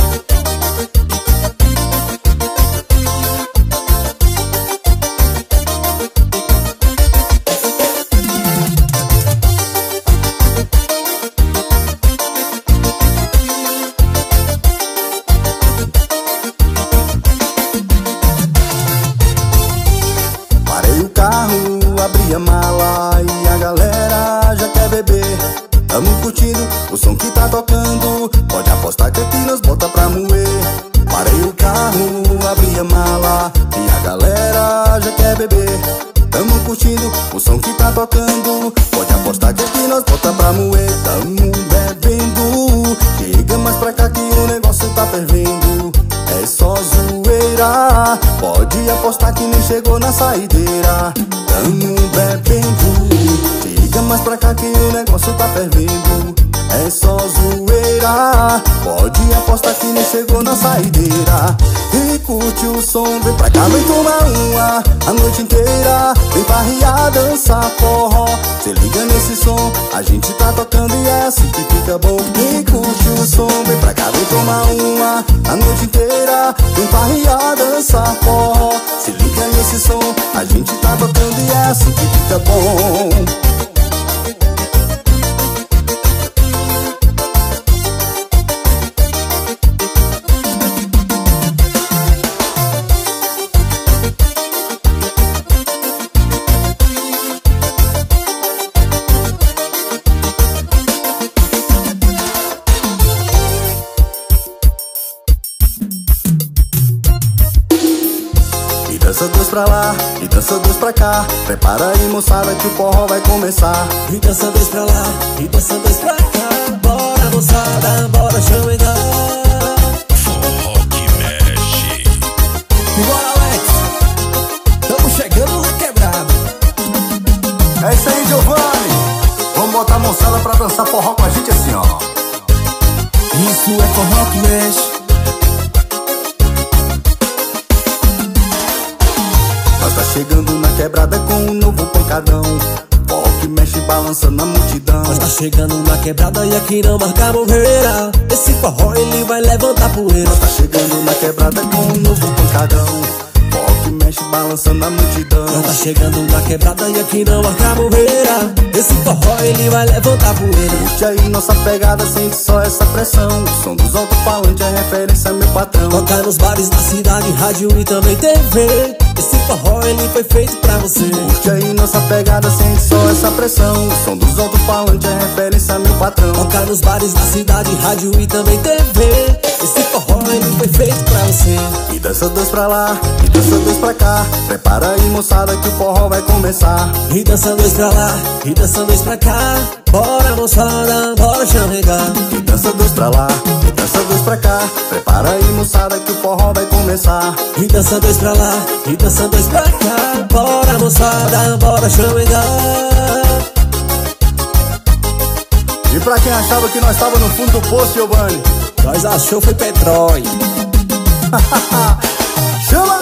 Abri a mala e a galera já quer beber. Tamo curtindo o som que tá tocando, pode apostar que aqui nós bota pra moer. Parei o carro, abri a mala e a galera já quer beber. Tamo curtindo o som que tá tocando, pode apostar que aqui nós bota pra moer. Tamo bebendo, chega mais pra cá que o negócio tá fervendo. É só zoeira, pode apostar que nem chegou na saideira. Tamo bebendo, chega mais pra cá que o negócio tá fervendo. É só zoeira, pode apostar que nem chegou na saideira. E curte o som, vem pra cá, vem tomar uma a noite inteira, vem farrear, dançar forró. Se liga nesse som, a gente tá tocando e é assim que fica bom. E curte o som, vem pra cá, vem tomar uma a noite inteira, vem farrear, dançar forró. Se liga nesse som, a gente tá tocando e é assim que fica bom. Dança dois pra lá e dança dois pra cá, prepara aí moçada que o forró vai começar. E dança dois pra lá e dança dois pra cá, bora moçada, bora chamegar. Forró que mexe. E bora Alex, tamo chegando na quebrada. É isso aí, Giovanni, vamos botar a moçada pra dançar forró com a gente assim, ó. Isso é forró que mexe. Nós tá chegando na quebrada com um novo pancadão, forró que mexe balançando a multidão. Nós tá chegando na quebrada e aqui não marca bobeira, esse forró ele vai levantar poeira. Nós tá chegando na quebrada com um novo pancadão, forró que mexe balançando a multidão. Nós tá chegando na quebrada e aqui não marca bobeira, esse forró ele vai levantar poeira. Curte aí nossa pegada, sente só essa pressão, o som dos alto-falantes é referência, meu patrão. Toca nos bares da cidade, rádio e também TV, esse forró ele foi feito pra você. Curte aí nossa pegada, sente só essa pressão, o som dos alto-falantes é referência, meu patrão. Toca nos bares da cidade, rádio e também TV, esse forró ele foi feito pra você. E dança dois pra lá, e dança dois pra cá, prepara aí moçada que o forró vai começar. E dança dois pra lá, e dança dois pra cá, bora moçada, bora chamegar. E dança dois pra lá, e cá, prepara aí moçada que o forró vai começar. E dança dois pra lá, e dança dois pra cá. Bora moçada, bora chamegar. E pra quem achava que nós tava no fundo do poço, Giovanni, Nós achou foi petróleo. chama!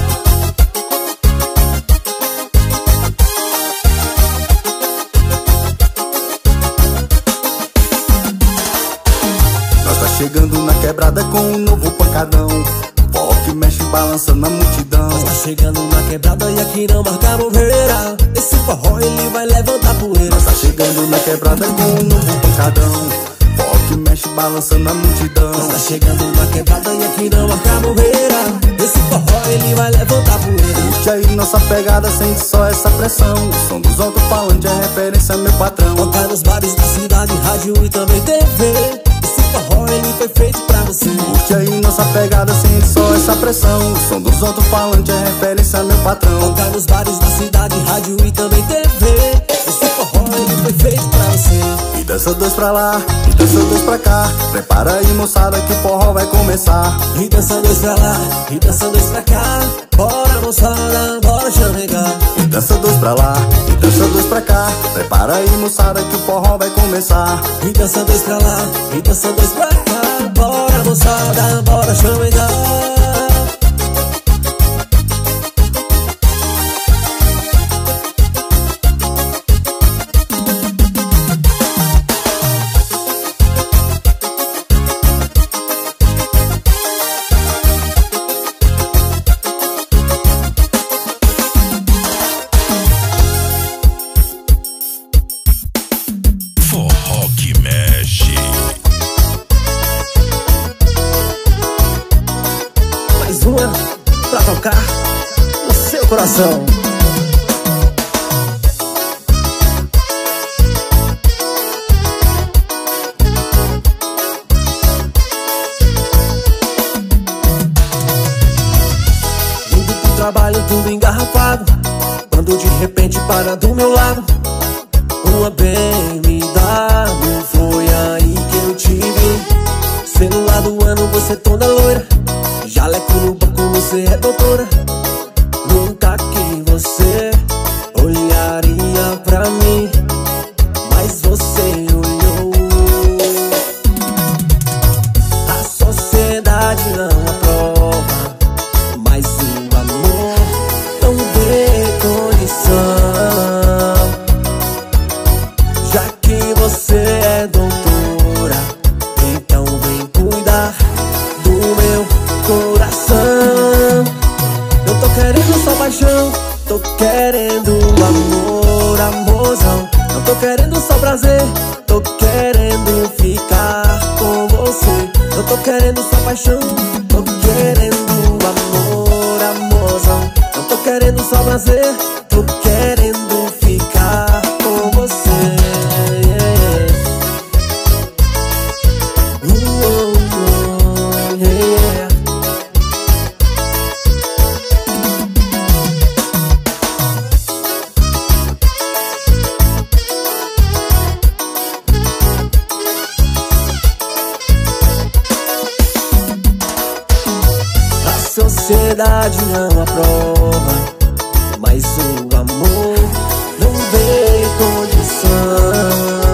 Nós tá chegando na quebrada com um novo pancadão, forró que mexe balançando a multidão. Nós tá chegando na quebrada e aqui não marca bobeira. Esse forró ele vai levantar poeira. Nós tá chegando na quebrada com um novo pancadão, forró que mexe balançando a multidão. Nós tá chegando na quebrada e aqui não marca bobeira. Esse forró ele vai levantar poeira. Curte aí nossa pegada, sente só essa pressão. O som dos alto-falantes é referência, meu patrão. Toca nos bares da cidade, rádio e também TV. Esse forró ele foi feito pra você. Curte aí nossa pegada, sente só essa pressão. O som dos alto-falantes é referência, meu patrão. Toca nos bares da cidade, rádio e também TV. Esse forró ele foi feito pra você. E dança dois pra lá, e dança dois pra cá. Prepara aí moçada que o forró vai começar. E dança dois pra lá, e dança dois pra cá. Bora moçada, bora chamegar. E dança dois pra lá, e dança dois pra cá. Prepara aí moçada que o forró vai começar. E dança dois pra lá, e dança dois pra cá. Bora moçada, bora chamegar. Forró que mexe. Mais uma pra tocar no seu coração. Indo pro trabalho tudo engarrafado, quando de repente para do meu lado uma BMW. Foi aí que eu te vi. Celular do ano, você toda loira. Jaleco no banco, você é doutora. Nunca que você olharia pra mim, mas você olhou. A sociedade não aprova, mas o amor não vê condição. Já que você é doutora, então vem cuidar do meu coração. Eu tô querendo só paixão, tô querendo amor, amorzão. Não tô querendo só prazer, tô querendo ficar com você. Eu tô querendo só paixão, tô querendo amor, amorzão. Não tô querendo só prazer, tô querendo ficar com você. Yeah. A sociedade não aprova, mas o amor não vê condição.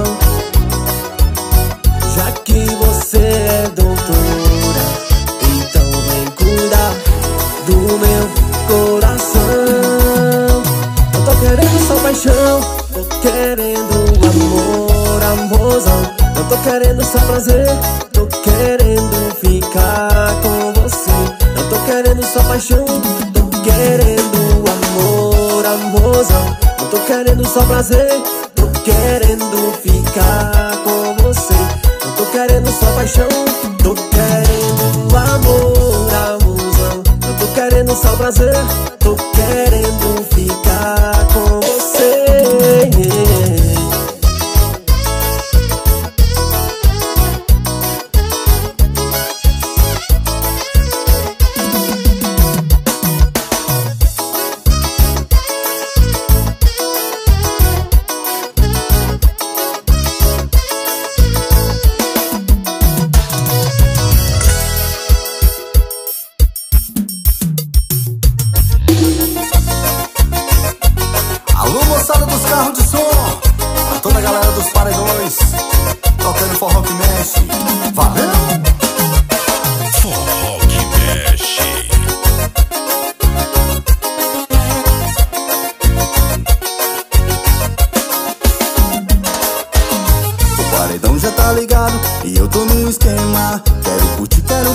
Já que você é doutora, então vem cuidar do meu coração. Eu tô querendo só paixão, tô querendo amor, amorzão. Eu tô querendo só prazer, tô querendo ficar com você. Eu tô querendo só paixão, tô querendo amor, amorzão. Eu tô querendo só prazer, tô querendo ficar com você. Eu tô querendo só paixão, tô querendo amor, amorzão. Eu tô querendo só prazer, tô querendo ficar com você.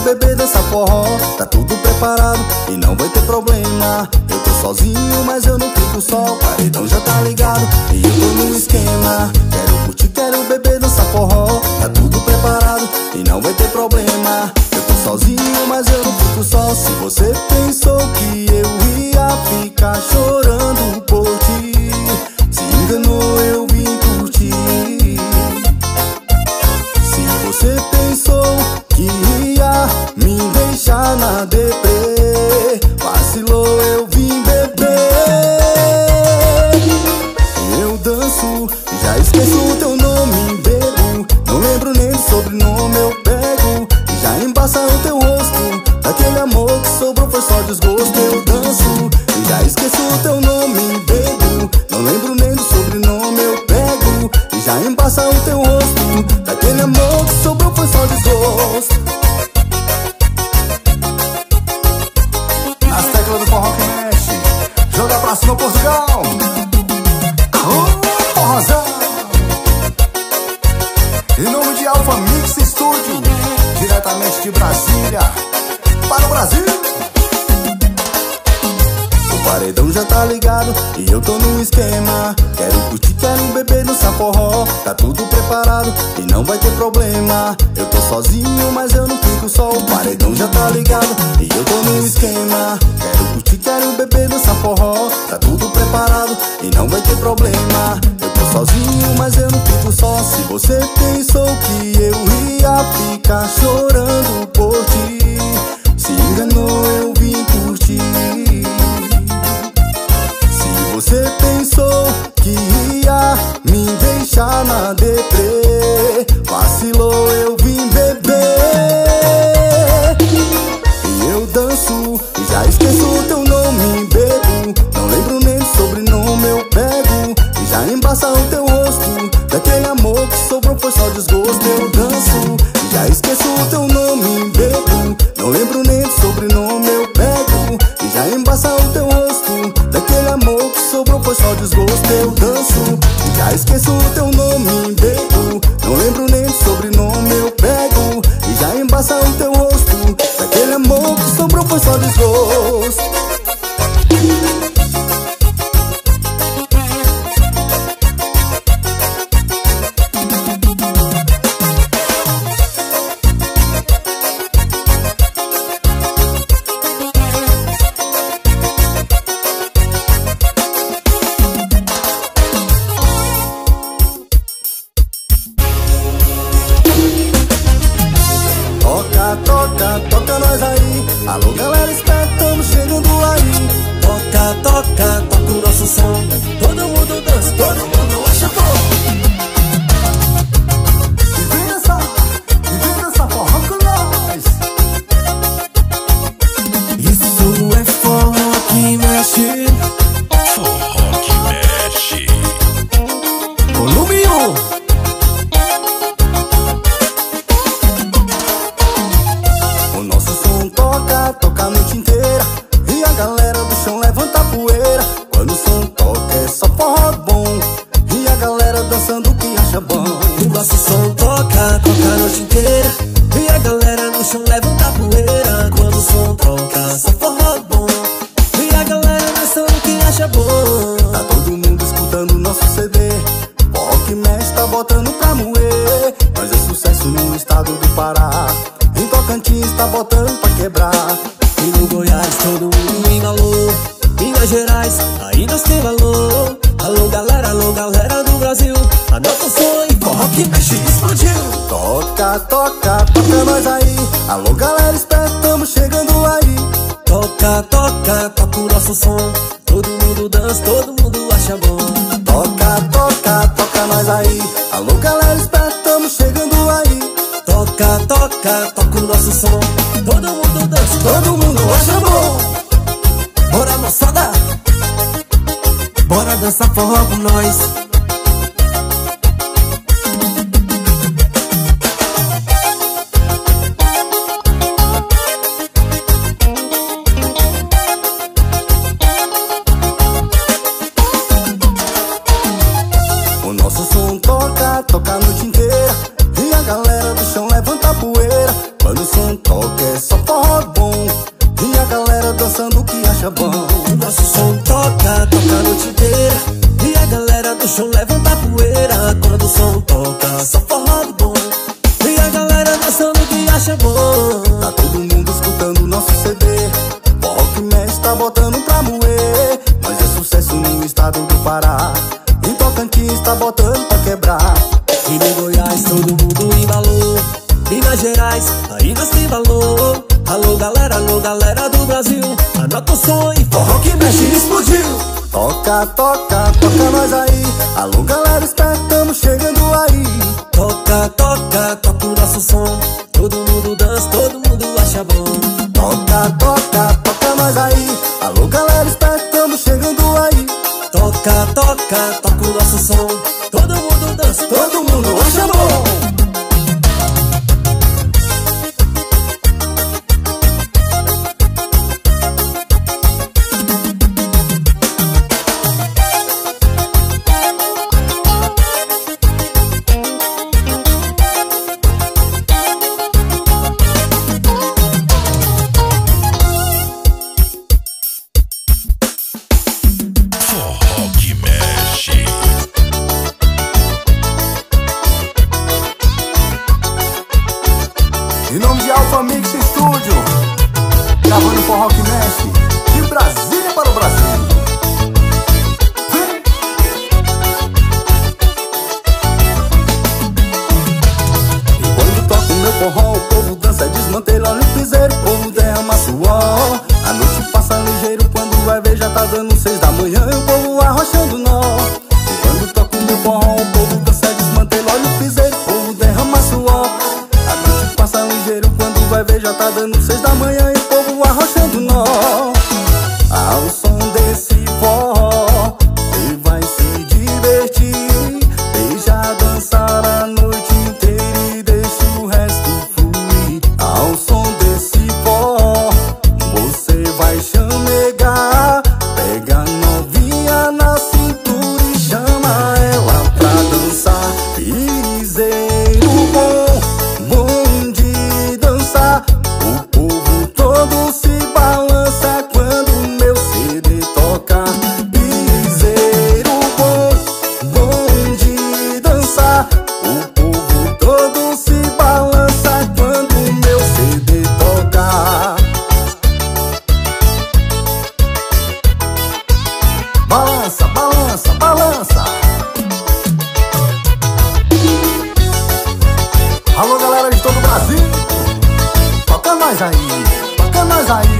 bebê, dançar forró. Tá tudo preparado e não vai ter problema. Eu tô sozinho, mas eu não fico só. O paredão já tá ligado e eu tô no esquema. Quero curtir, quero beber, dançar forró. Tá tudo preparado e não vai ter problema. Eu tô sozinho, mas eu não fico só. Se você pensou que eu ia ficar chorando por ti, se enganou, eu vim curtir. Se você pensou que ia me deixar na deprê, vacilou, eu vim beber. Eu danço, já esqueço o teu nome, bebo. Não lembro nem do sobrenome, eu pego e já embaça o teu rosto. Daquele amor que sobrou foi só desgosto. Eu danço, e já esqueço o teu nome, bebo. Não lembro nem do sobrenome, eu pego e já embaça o teu rosto. Daquele amor que sobrou foi só desgosto. As teclas do forró que mexe, joga pra cima Portugal. Forrozão. Em nome de Alpha Mix Studio, diretamente de Brasília para o Brasil. O paredão já tá ligado e eu tô no esquema. Quero curtir, quero beber, dançar forró. Tá tudo preparado e não vai ter problema. Eu tô sozinho, mas eu não fico só. O paredão já tá ligado e eu tô no esquema. Quero curtir, quero beber, dançar forró. Tá tudo preparado e não vai ter problema. Eu tô sozinho, mas eu não fico só. Se você pensou que eu ia ficar chorando por ti, se enganou, eu vim curtir. Se você pensou que ia me deixar na deprê, vacilou, eu vim beber. E eu danço, e já esqueço o teu nome, bebo. Não lembro nem do sobrenome, eu pego e já embaça o teu rosto. Daquele amor que sobrou foi só desgosto. Eu danço, e já esqueço o teu nome, bebo. Não lembro nem do sobrenome, eu pego e já embaça o teu rosto. Daquele amor que sobrou foi só desgosto. Eu danço, e já esqueço o teu nome, bebo. Não lembro nem do sobrenome, eu pego e já embaça o teu rosto. Daquele amor que sobrou foi só desgosto. Toca nós aí. Alô galera, espera, tamo chegando aí. Toca o nosso som. Todo mundo dança, todo mundo acha bom. E vem dançar forró com nós. Isso é forró que mexe. Forró que mexe. Volume 1. Toca a noite inteira e a galera do chão levanta a poeira. Quando o som toca é só forró bom e a galera dançando o que acha bom. O nosso som toca a noite inteira e a galera no chão levanta a poeira. Quando o som toca, só forró bom e a galera dançando o que acha bom. Tá todo mundo escutando o nosso CD. Forró que mexe tá botando pra moer. Nós é sucesso no estado do Pará. Em Tocantins tá botando pra quebrar. E no Goiás todo mundo engalou. Minas Gerais, aí nós tem valor. Alô galera do Brasil, anota o som e forró que mexe explodiu. Toca nós aí. Alô galera, espera, tamo chegando aí. Toca o nosso som. Todo mundo dança, todo mundo acha bom. Toca nós aí. Alô galera, espera, tamo chegando aí. Toca o nosso som. Todo mundo dança, todo mundo acha bom. Bora moçada, bora dançar forró com nós. O nosso som toca a noite inteira e a galera do chão levanta a poeira. Quando o som toca toca é só forró bom, e a galera dançando o que acha bom. O nosso som toca, toca a noite inteira, e a galera do show levanta a poeira. Quando o som toca, só forró bom, e a galera dançando o que acha bom. Tá todo mundo escutando o nosso CD, forró que mexe tá botando pra moer. Nós é sucesso no estado do Pará, em Tocantins tá botando pra quebrar. E no Goiás todo mundo embalou, Minas Gerais, aí nós tem valor. Alô galera do Brasil, anota o som e forró que mexe explodiu. Toca, toca, toca nós aí. Alô galera, estamos chegando aí. Toca, toca, toca o nosso som, todo mundo dança, todo mundo acha bom. Toca, toca, toca nós aí. Alô galera, estamos chegando aí. Toca, toca, toca o nosso som, todo mundo dança, todo mundo acha bom. Forró que mexe. Em nome de Alfa Mix Studio, gravando forró que mexe, de Brasília para o Brasil. Vem! E quando toco meu forró, o povo dança, desmantela, olha o piseiro, o povo derrama suor. A noite passa ligeiro, quando vai ver já tá dando 6 da manhã e o povo arrochando nó. E quando toco meu forró, o povo dança, desmantela, olha o piseiro, o povo derrama suor. A noite passa ligeiro, quando vai ver já tá dando 6 da manhã e o povo arrochando nó. Ao som desse forró, você vai se divertir, deixa dançar a noite inteira e deixa o resto fluir. Ao som desse forró, você vai chamegar, pega a novinha na cintura e chama ela pra dançar. Piseiro bom, bom de dançar, o povo todo se balança quando meu CD toca. Piseiro bom, bom de dançar, o povo todo se balança quando meu CD toca. Balança, balança, balança. Alô galera de todo o Brasil, toca nós aí, toca nós aí.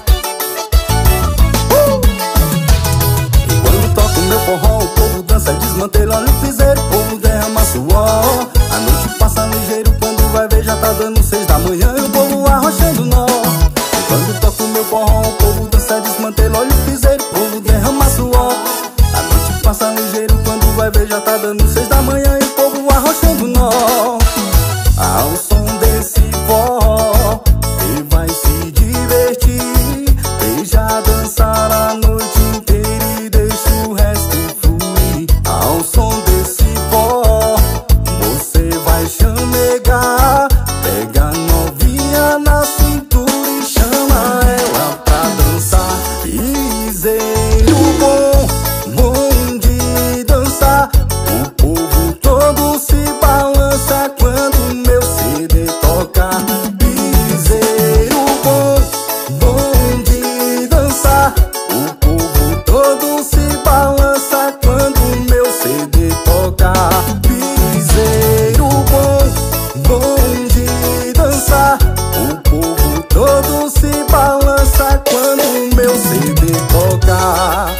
E quando toco meu forró, o povo dança, desmantela, olha o piseiro, o povo derrama suor. A noite passa ligeiro, quando vai ver já tá dando 6 da manhã e o povo arrochando nó. E quando toco meu forró, o povo dança, desmantela, olha o piseiro, o povo derrama suor. A noite passa ligeiro, quando vai ver já tá dando 6 da manhã e o povo arrochando nó. Ao som desse forró, você vai se divertir, deixa dançar a noite inteira e deixa o resto fluir. Ao som desse forró, você vai chamegar, pega a novinha na cintura e chama ela pra dançar. Piseiro bom, bom de dançar, o povo todo se balança quando meu CD toca. Piseiro bom, bom de dançar, o povo todo se balança quando meu CD toca. Piseiro bom, bom de dançar, o povo todo se balança quando meu CD toca.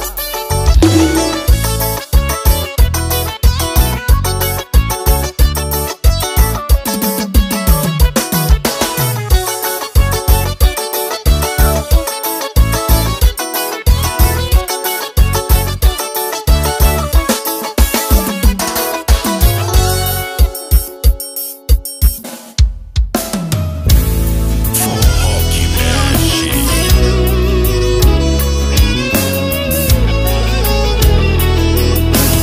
Forró que mexe.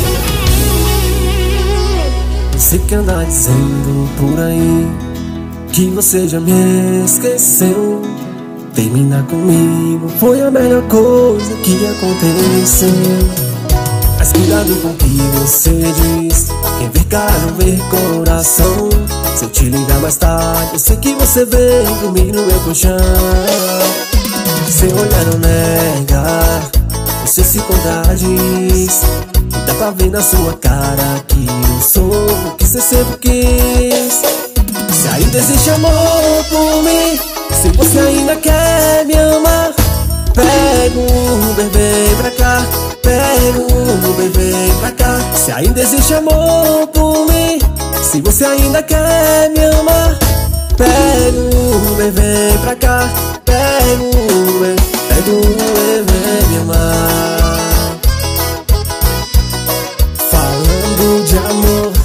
Você que anda dizendo por aí que você já me esqueceu. Terminar comigo foi a melhor coisa que aconteceu. Mas cuidado com o que você diz, quem vê cara não vê coração. Se eu te ligar mais tarde, eu sei que você vem dormir no meu colchão. Seu olhar não nega, você se contradiz, e dá pra ver na sua cara que eu sou o que você sempre quis. Se ainda existe amor por mim, se você ainda quer me amar, pega um Uber, vem pra cá. Pega um Uber, vem pra cá. Se ainda existe amor por mim, se você ainda quer me amar, pega um Uber, vem pra cá. Pega um Uber, vem me amar. Falando de amor,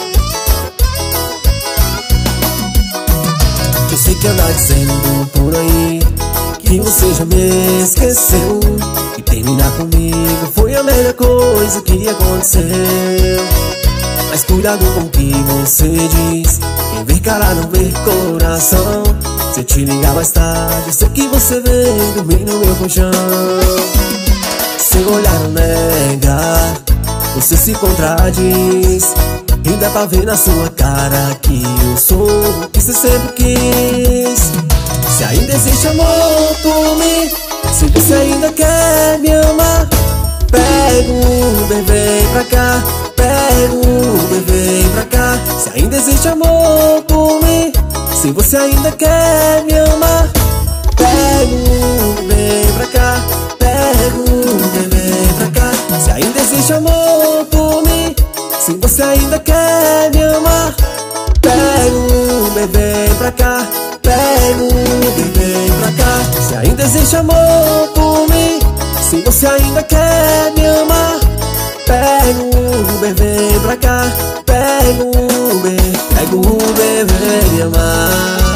eu sei que anda dizendo por aí que você já me esqueceu, e terminar comigo foi a melhor coisa que aconteceu. Mas cuidado com o que você diz, quem vê cara não vê coração. Se eu te ligar mais tarde, eu sei que você vem dormir no meu colchão. Seu olhar não nega, você se contradiz, e dá pra ver na sua cara que eu sou o que você sempre quis. Se ainda existe amor por mim, se você ainda quer me amar, pega um Uber, vem pra cá. Pega um Uber, vem pra cá. Se ainda existe amor por mim, se você ainda quer me amar, pega um Uber, vem pra cá. Pega um Uber, vem pra cá. Se ainda existe amor por mim, se você ainda quer me amar, pega um Uber, vem pra cá. Pega um Uber, vem pra cá. Se ainda existe amor por mim, se você ainda quer me amar, pega um Uber, vem pra cá. Pega um Uber, vem me amar.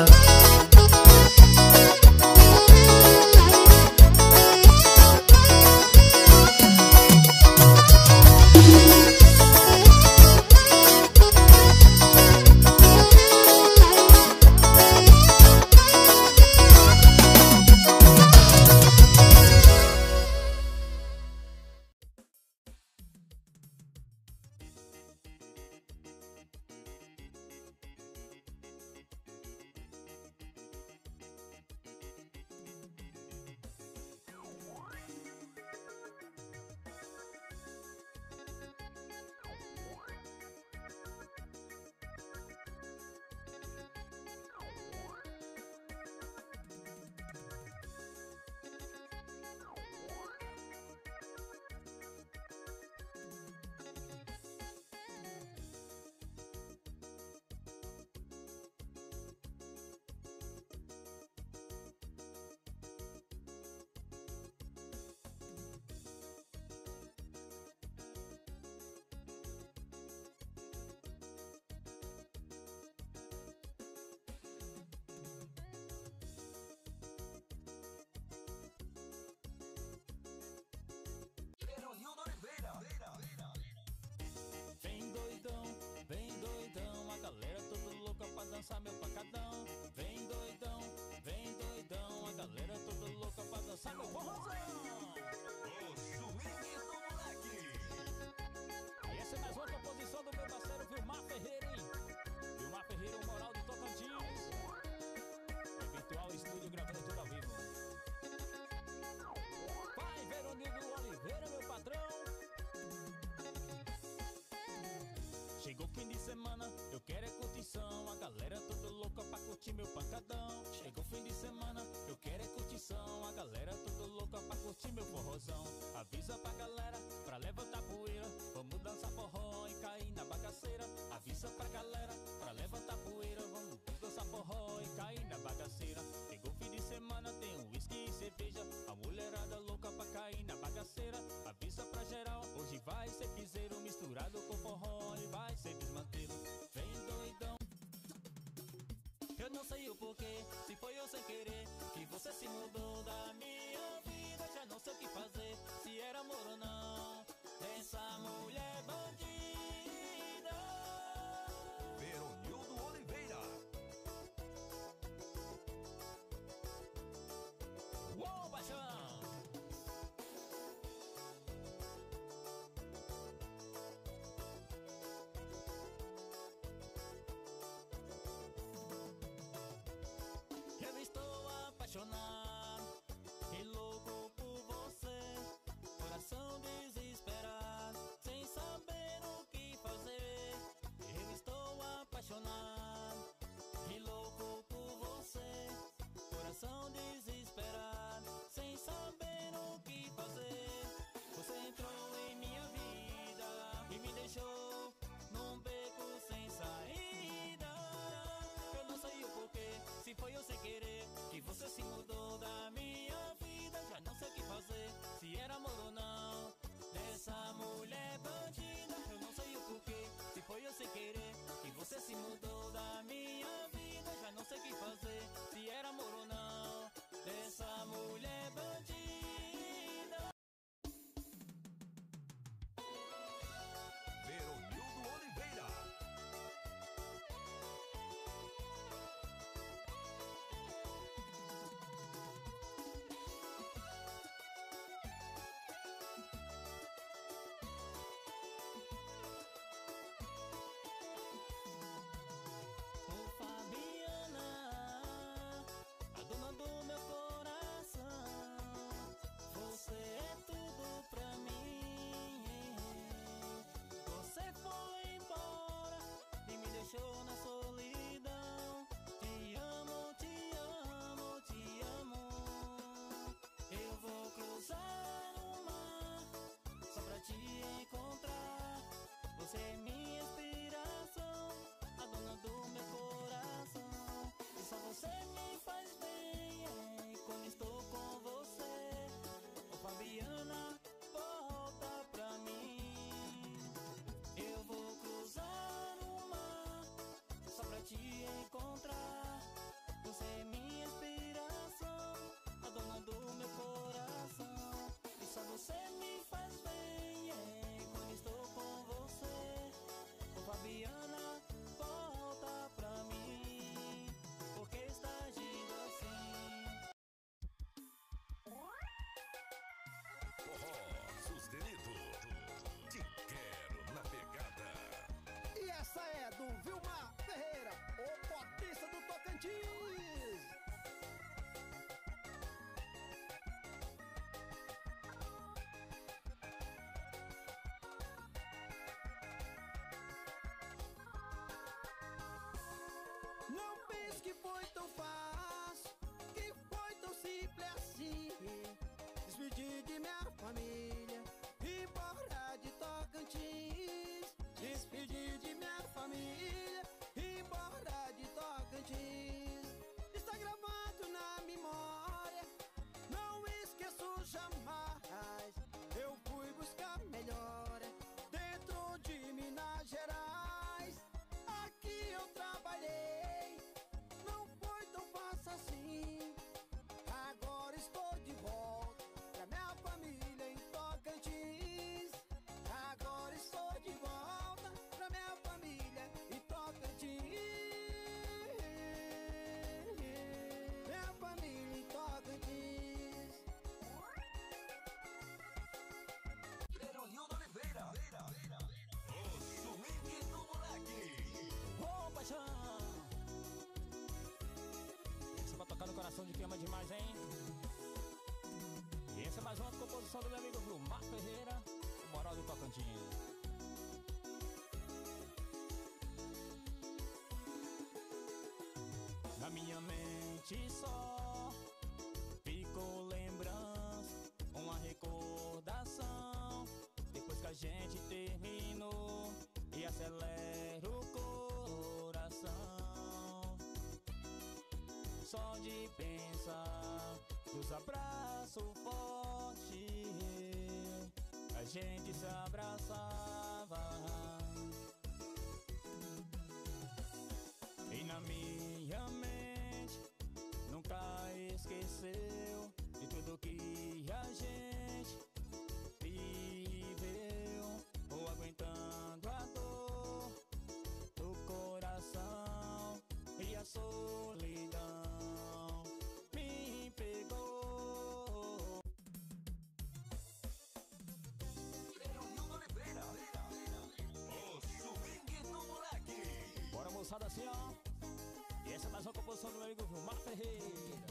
Vem doidão, a galera toda louca pra dançar meu pancadão. Vem doidão, a galera toda louca pra dançar meu forrozão. O swing do moleque. E essa é mais uma composição do meu parceiro Vilmar Ferreira, hein? Vilmar Ferreira, o moral do Tocantins. É virtual estúdio gravando tudo ao vivo. Pai Veronildo Oliveira, meu patrão. Chegou fim de semana, eu quero é curtição. A galera toda louca pra curtir meu pancadão. Chegou fim de semana, eu quero é curtição. A galera toda louca pra curtir meu forrozão. Avisa pra galera, pra levantar poeira. Vamos dançar forró e cair na bagaceira. Avisa pra galera, pra levantar poeira. Vamos dançar forró e cair na bagaceira. Chegou fim de semana, tem um whisky e cerveja. A mulherada louca pra cair na bagaceira. Avisa pra geral, hoje vai ser piseiro misturado com forró e vai ser desmantelo. Vem doidão. Eu não sei o porquê, se foi eu sem querer, que você se mudou da minha vida. Já não sei o que fazer, se era amor ou não. Essa mulher bandida. Veronildo Oliveira. essa é do Vilmar Ferreira, o copista do Tocantins. Não pense que foi tão fácil, que foi tão simples assim. Despedir de minha família, ir embora de Tocantins. Despedir de minha família, ir embora de Tocantins. Está gravado na memória, não esqueço jamais. Eu fui buscar melhora dentro de Minas Gerais. Aqui eu trabalhei, não foi tão fácil assim. Agora estou de volta pra minha família em Tocantins. Agora estou de volta pra minha família em Tocantins. Minha família em Tocantins. Leonildo Oliveira, o swing do moleque. Ô, paixão! Esse vai tocar no coração de quem ama demais, hein? E essa é mais uma composição do meu amigo Vilmar Ferreira, o Moral do Tocantins. Na minha mente só ficou lembrança, uma recordação. Depois que a gente terminou e acelera o coração. Só de pensar nos abraços fortes, a gente se abraçava. E na minha mente nunca esqueceu de tudo que a gente viveu, ou aguentando a dor do coração e a solidão me pegou. Leonildo Oliveira, o swing do moleque. Bora, moçada, assim, ó. E essa é mais uma composição do meu amigo Vilmar Ferreira.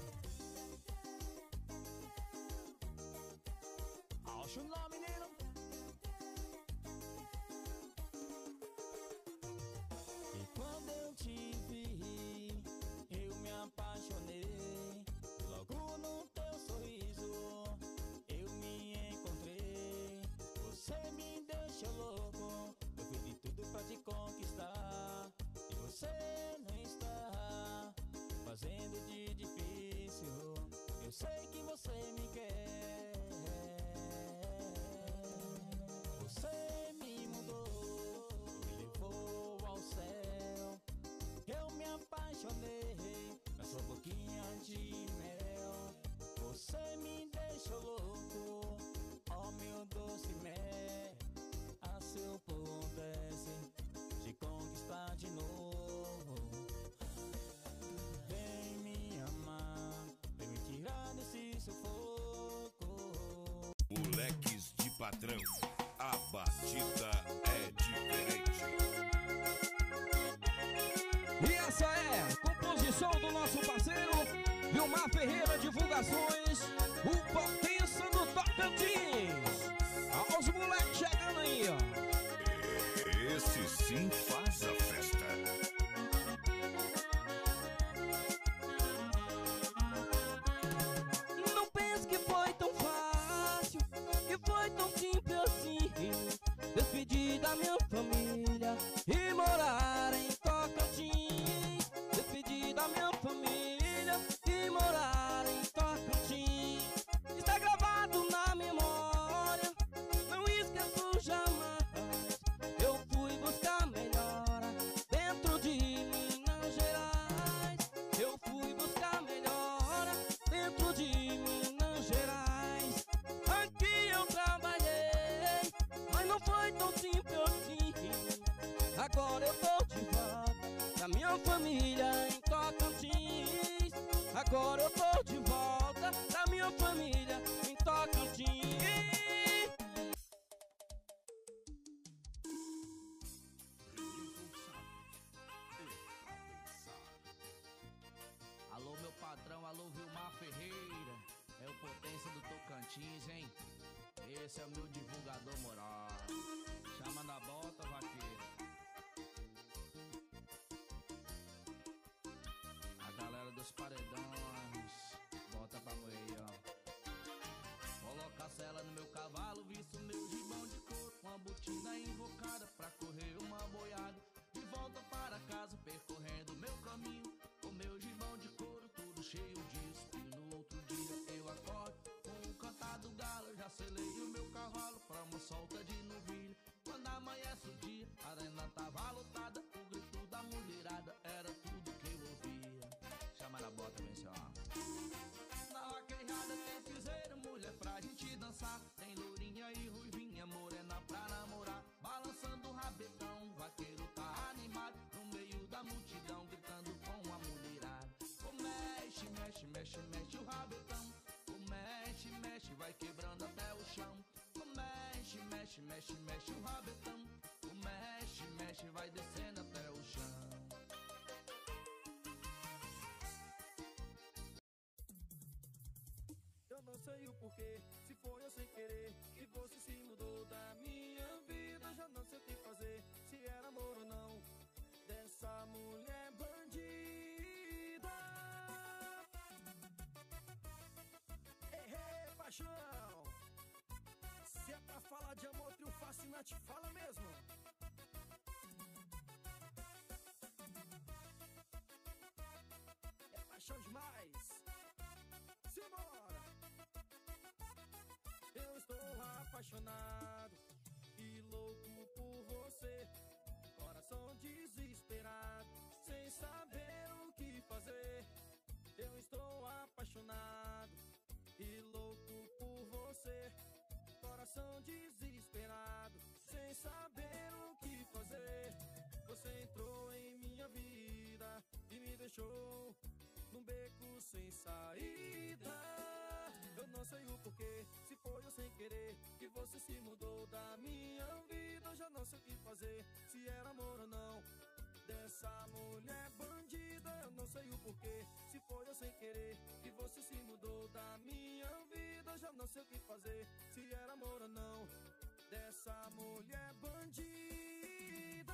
Acho lá, menino. E quando eu te vi, eu me apaixonei. Logo no teu sorriso, eu me encontrei. Você me deixou louco, eu fiz de tudo pra te conquistar. E você não está fazendo de difícil. Eu sei que você me quer. Você me mudou, me levou ao céu. Eu me apaixonei na sua boquinha de mel. Você me deixou louco, oh meu doce mel. Ah, se eu pudesse te conquistar de novo, vem me amar, vem me tirar desse sufoco. Moleques de patrão, a batida é diferente. E essa é a composição do nosso parceiro Vilmar Ferreira Divulgações, o potência do Tocantins. Olha os moleques chegando aí, ó. Esse sim faz a festa. Não pense que foi tão fácil, que foi tão simples assim. Despedir da minha família e morar em Tocantins. Despedir da minha família e morar em Tocantins. Está gravado na memória, não esqueço jamais. Eu fui buscar melhora dentro de Minas Gerais. Eu fui buscar melhora dentro de Minas Gerais. Aqui eu trabalhei, mas não foi tão simples assim. Agora eu tô de volta da minha família em Tocantins. Agora eu tô de volta da minha família em Tocantins. Alô, Vilmar Ferreira, é o Potência do Tocantins, hein? Esse é o meu divulgador moral. Chama na bota, vaqueiro. A galera dos paredões, bota pra moer, ó. Coloca a sela no meu cavalo, visto meu gibão de couro, uma botina invocada pra correr uma boiada. De volta para casa, percorrendo meu caminho, o meu gibão de couro, tudo cheio de espinho. No outro dia eu acordo com o cantar do galo, já selei o meu cavalo pra uma solta de novilha. Quando amanhece o dia, a arena tava lotada, o grito da mulherada era tudo que eu ouvia. Chama na bota, vem só. Na vaquejada tem piseiro, mulher pra gente dançar. Tem lourinha e ruivinha, morena pra namorar. Balançando o rabetão, vaqueiro tá animado, no meio da multidão, gritando com a mulherada. O mexe, mexe, mexe, mexe o rabetão. O mexe, mexe, vai quebrando até o chão. O mexe, mexe, mexe, mexe o rabetão. O mexe, mexe, vai descendo até o chão. Eu não sei o porquê, se foi eu sem querer, que você se mudou da minha vida. Já não sei o que fazer, se era amor ou não, dessa mulher bandida. Ei, paixão, se é pra falar de amor, trio fascinante, fala mesmo. É paixão demais. Simbora! Eu estou apaixonado e louco por você, coração desesperado, sem saber o que fazer. Eu estou apaixonado e louco por você, coração desesperado, sem saber o que fazer. Você entrou em minha vida e me deixou num beco sem saída. Eu não sei o porquê, se foi eu sem querer, que você se mudou da minha vida. Eu já não sei o que fazer, se era amor ou não, dessa mulher bandida. Eu não sei o porquê, se foi eu sem querer, que você se mudou da minha vida. Eu já não sei o que fazer, se era amor ou não, dessa mulher bandida.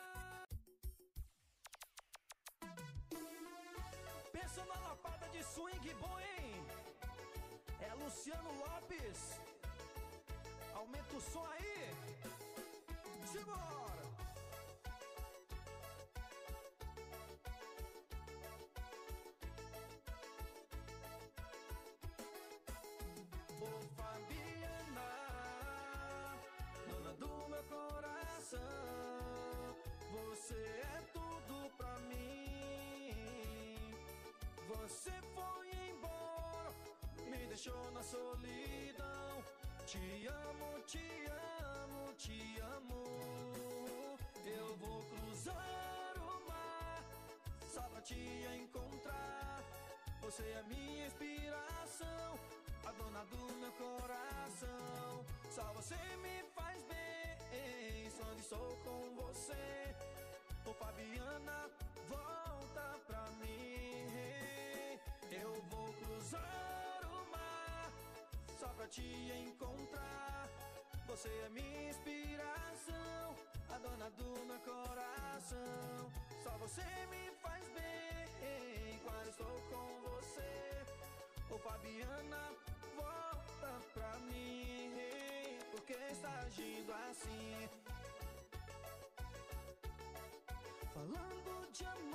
Pensa na lapada de swing bom, hein? É Luciano Lopes. Aumenta o som aí. Simbora! Ô Fabiana, dona do meu coração, você é tudo pra mim. Você foi embora, me deixou na solidão. Te amo, te amo, te amo. Eu vou cruzar o mar só pra te encontrar. Você é minha inspiração, a dona do meu coração. Só você me faz bem, só estou com você. Ô Fabiana, volta pra mim. Eu vou cruzar o mar só pra te encontrar. Você é minha inspiração, a dona do meu coração. Só você me faz bem quando estou com você. Ô Fabiana, volta pra mim. Por que está agindo assim? Falando de amor,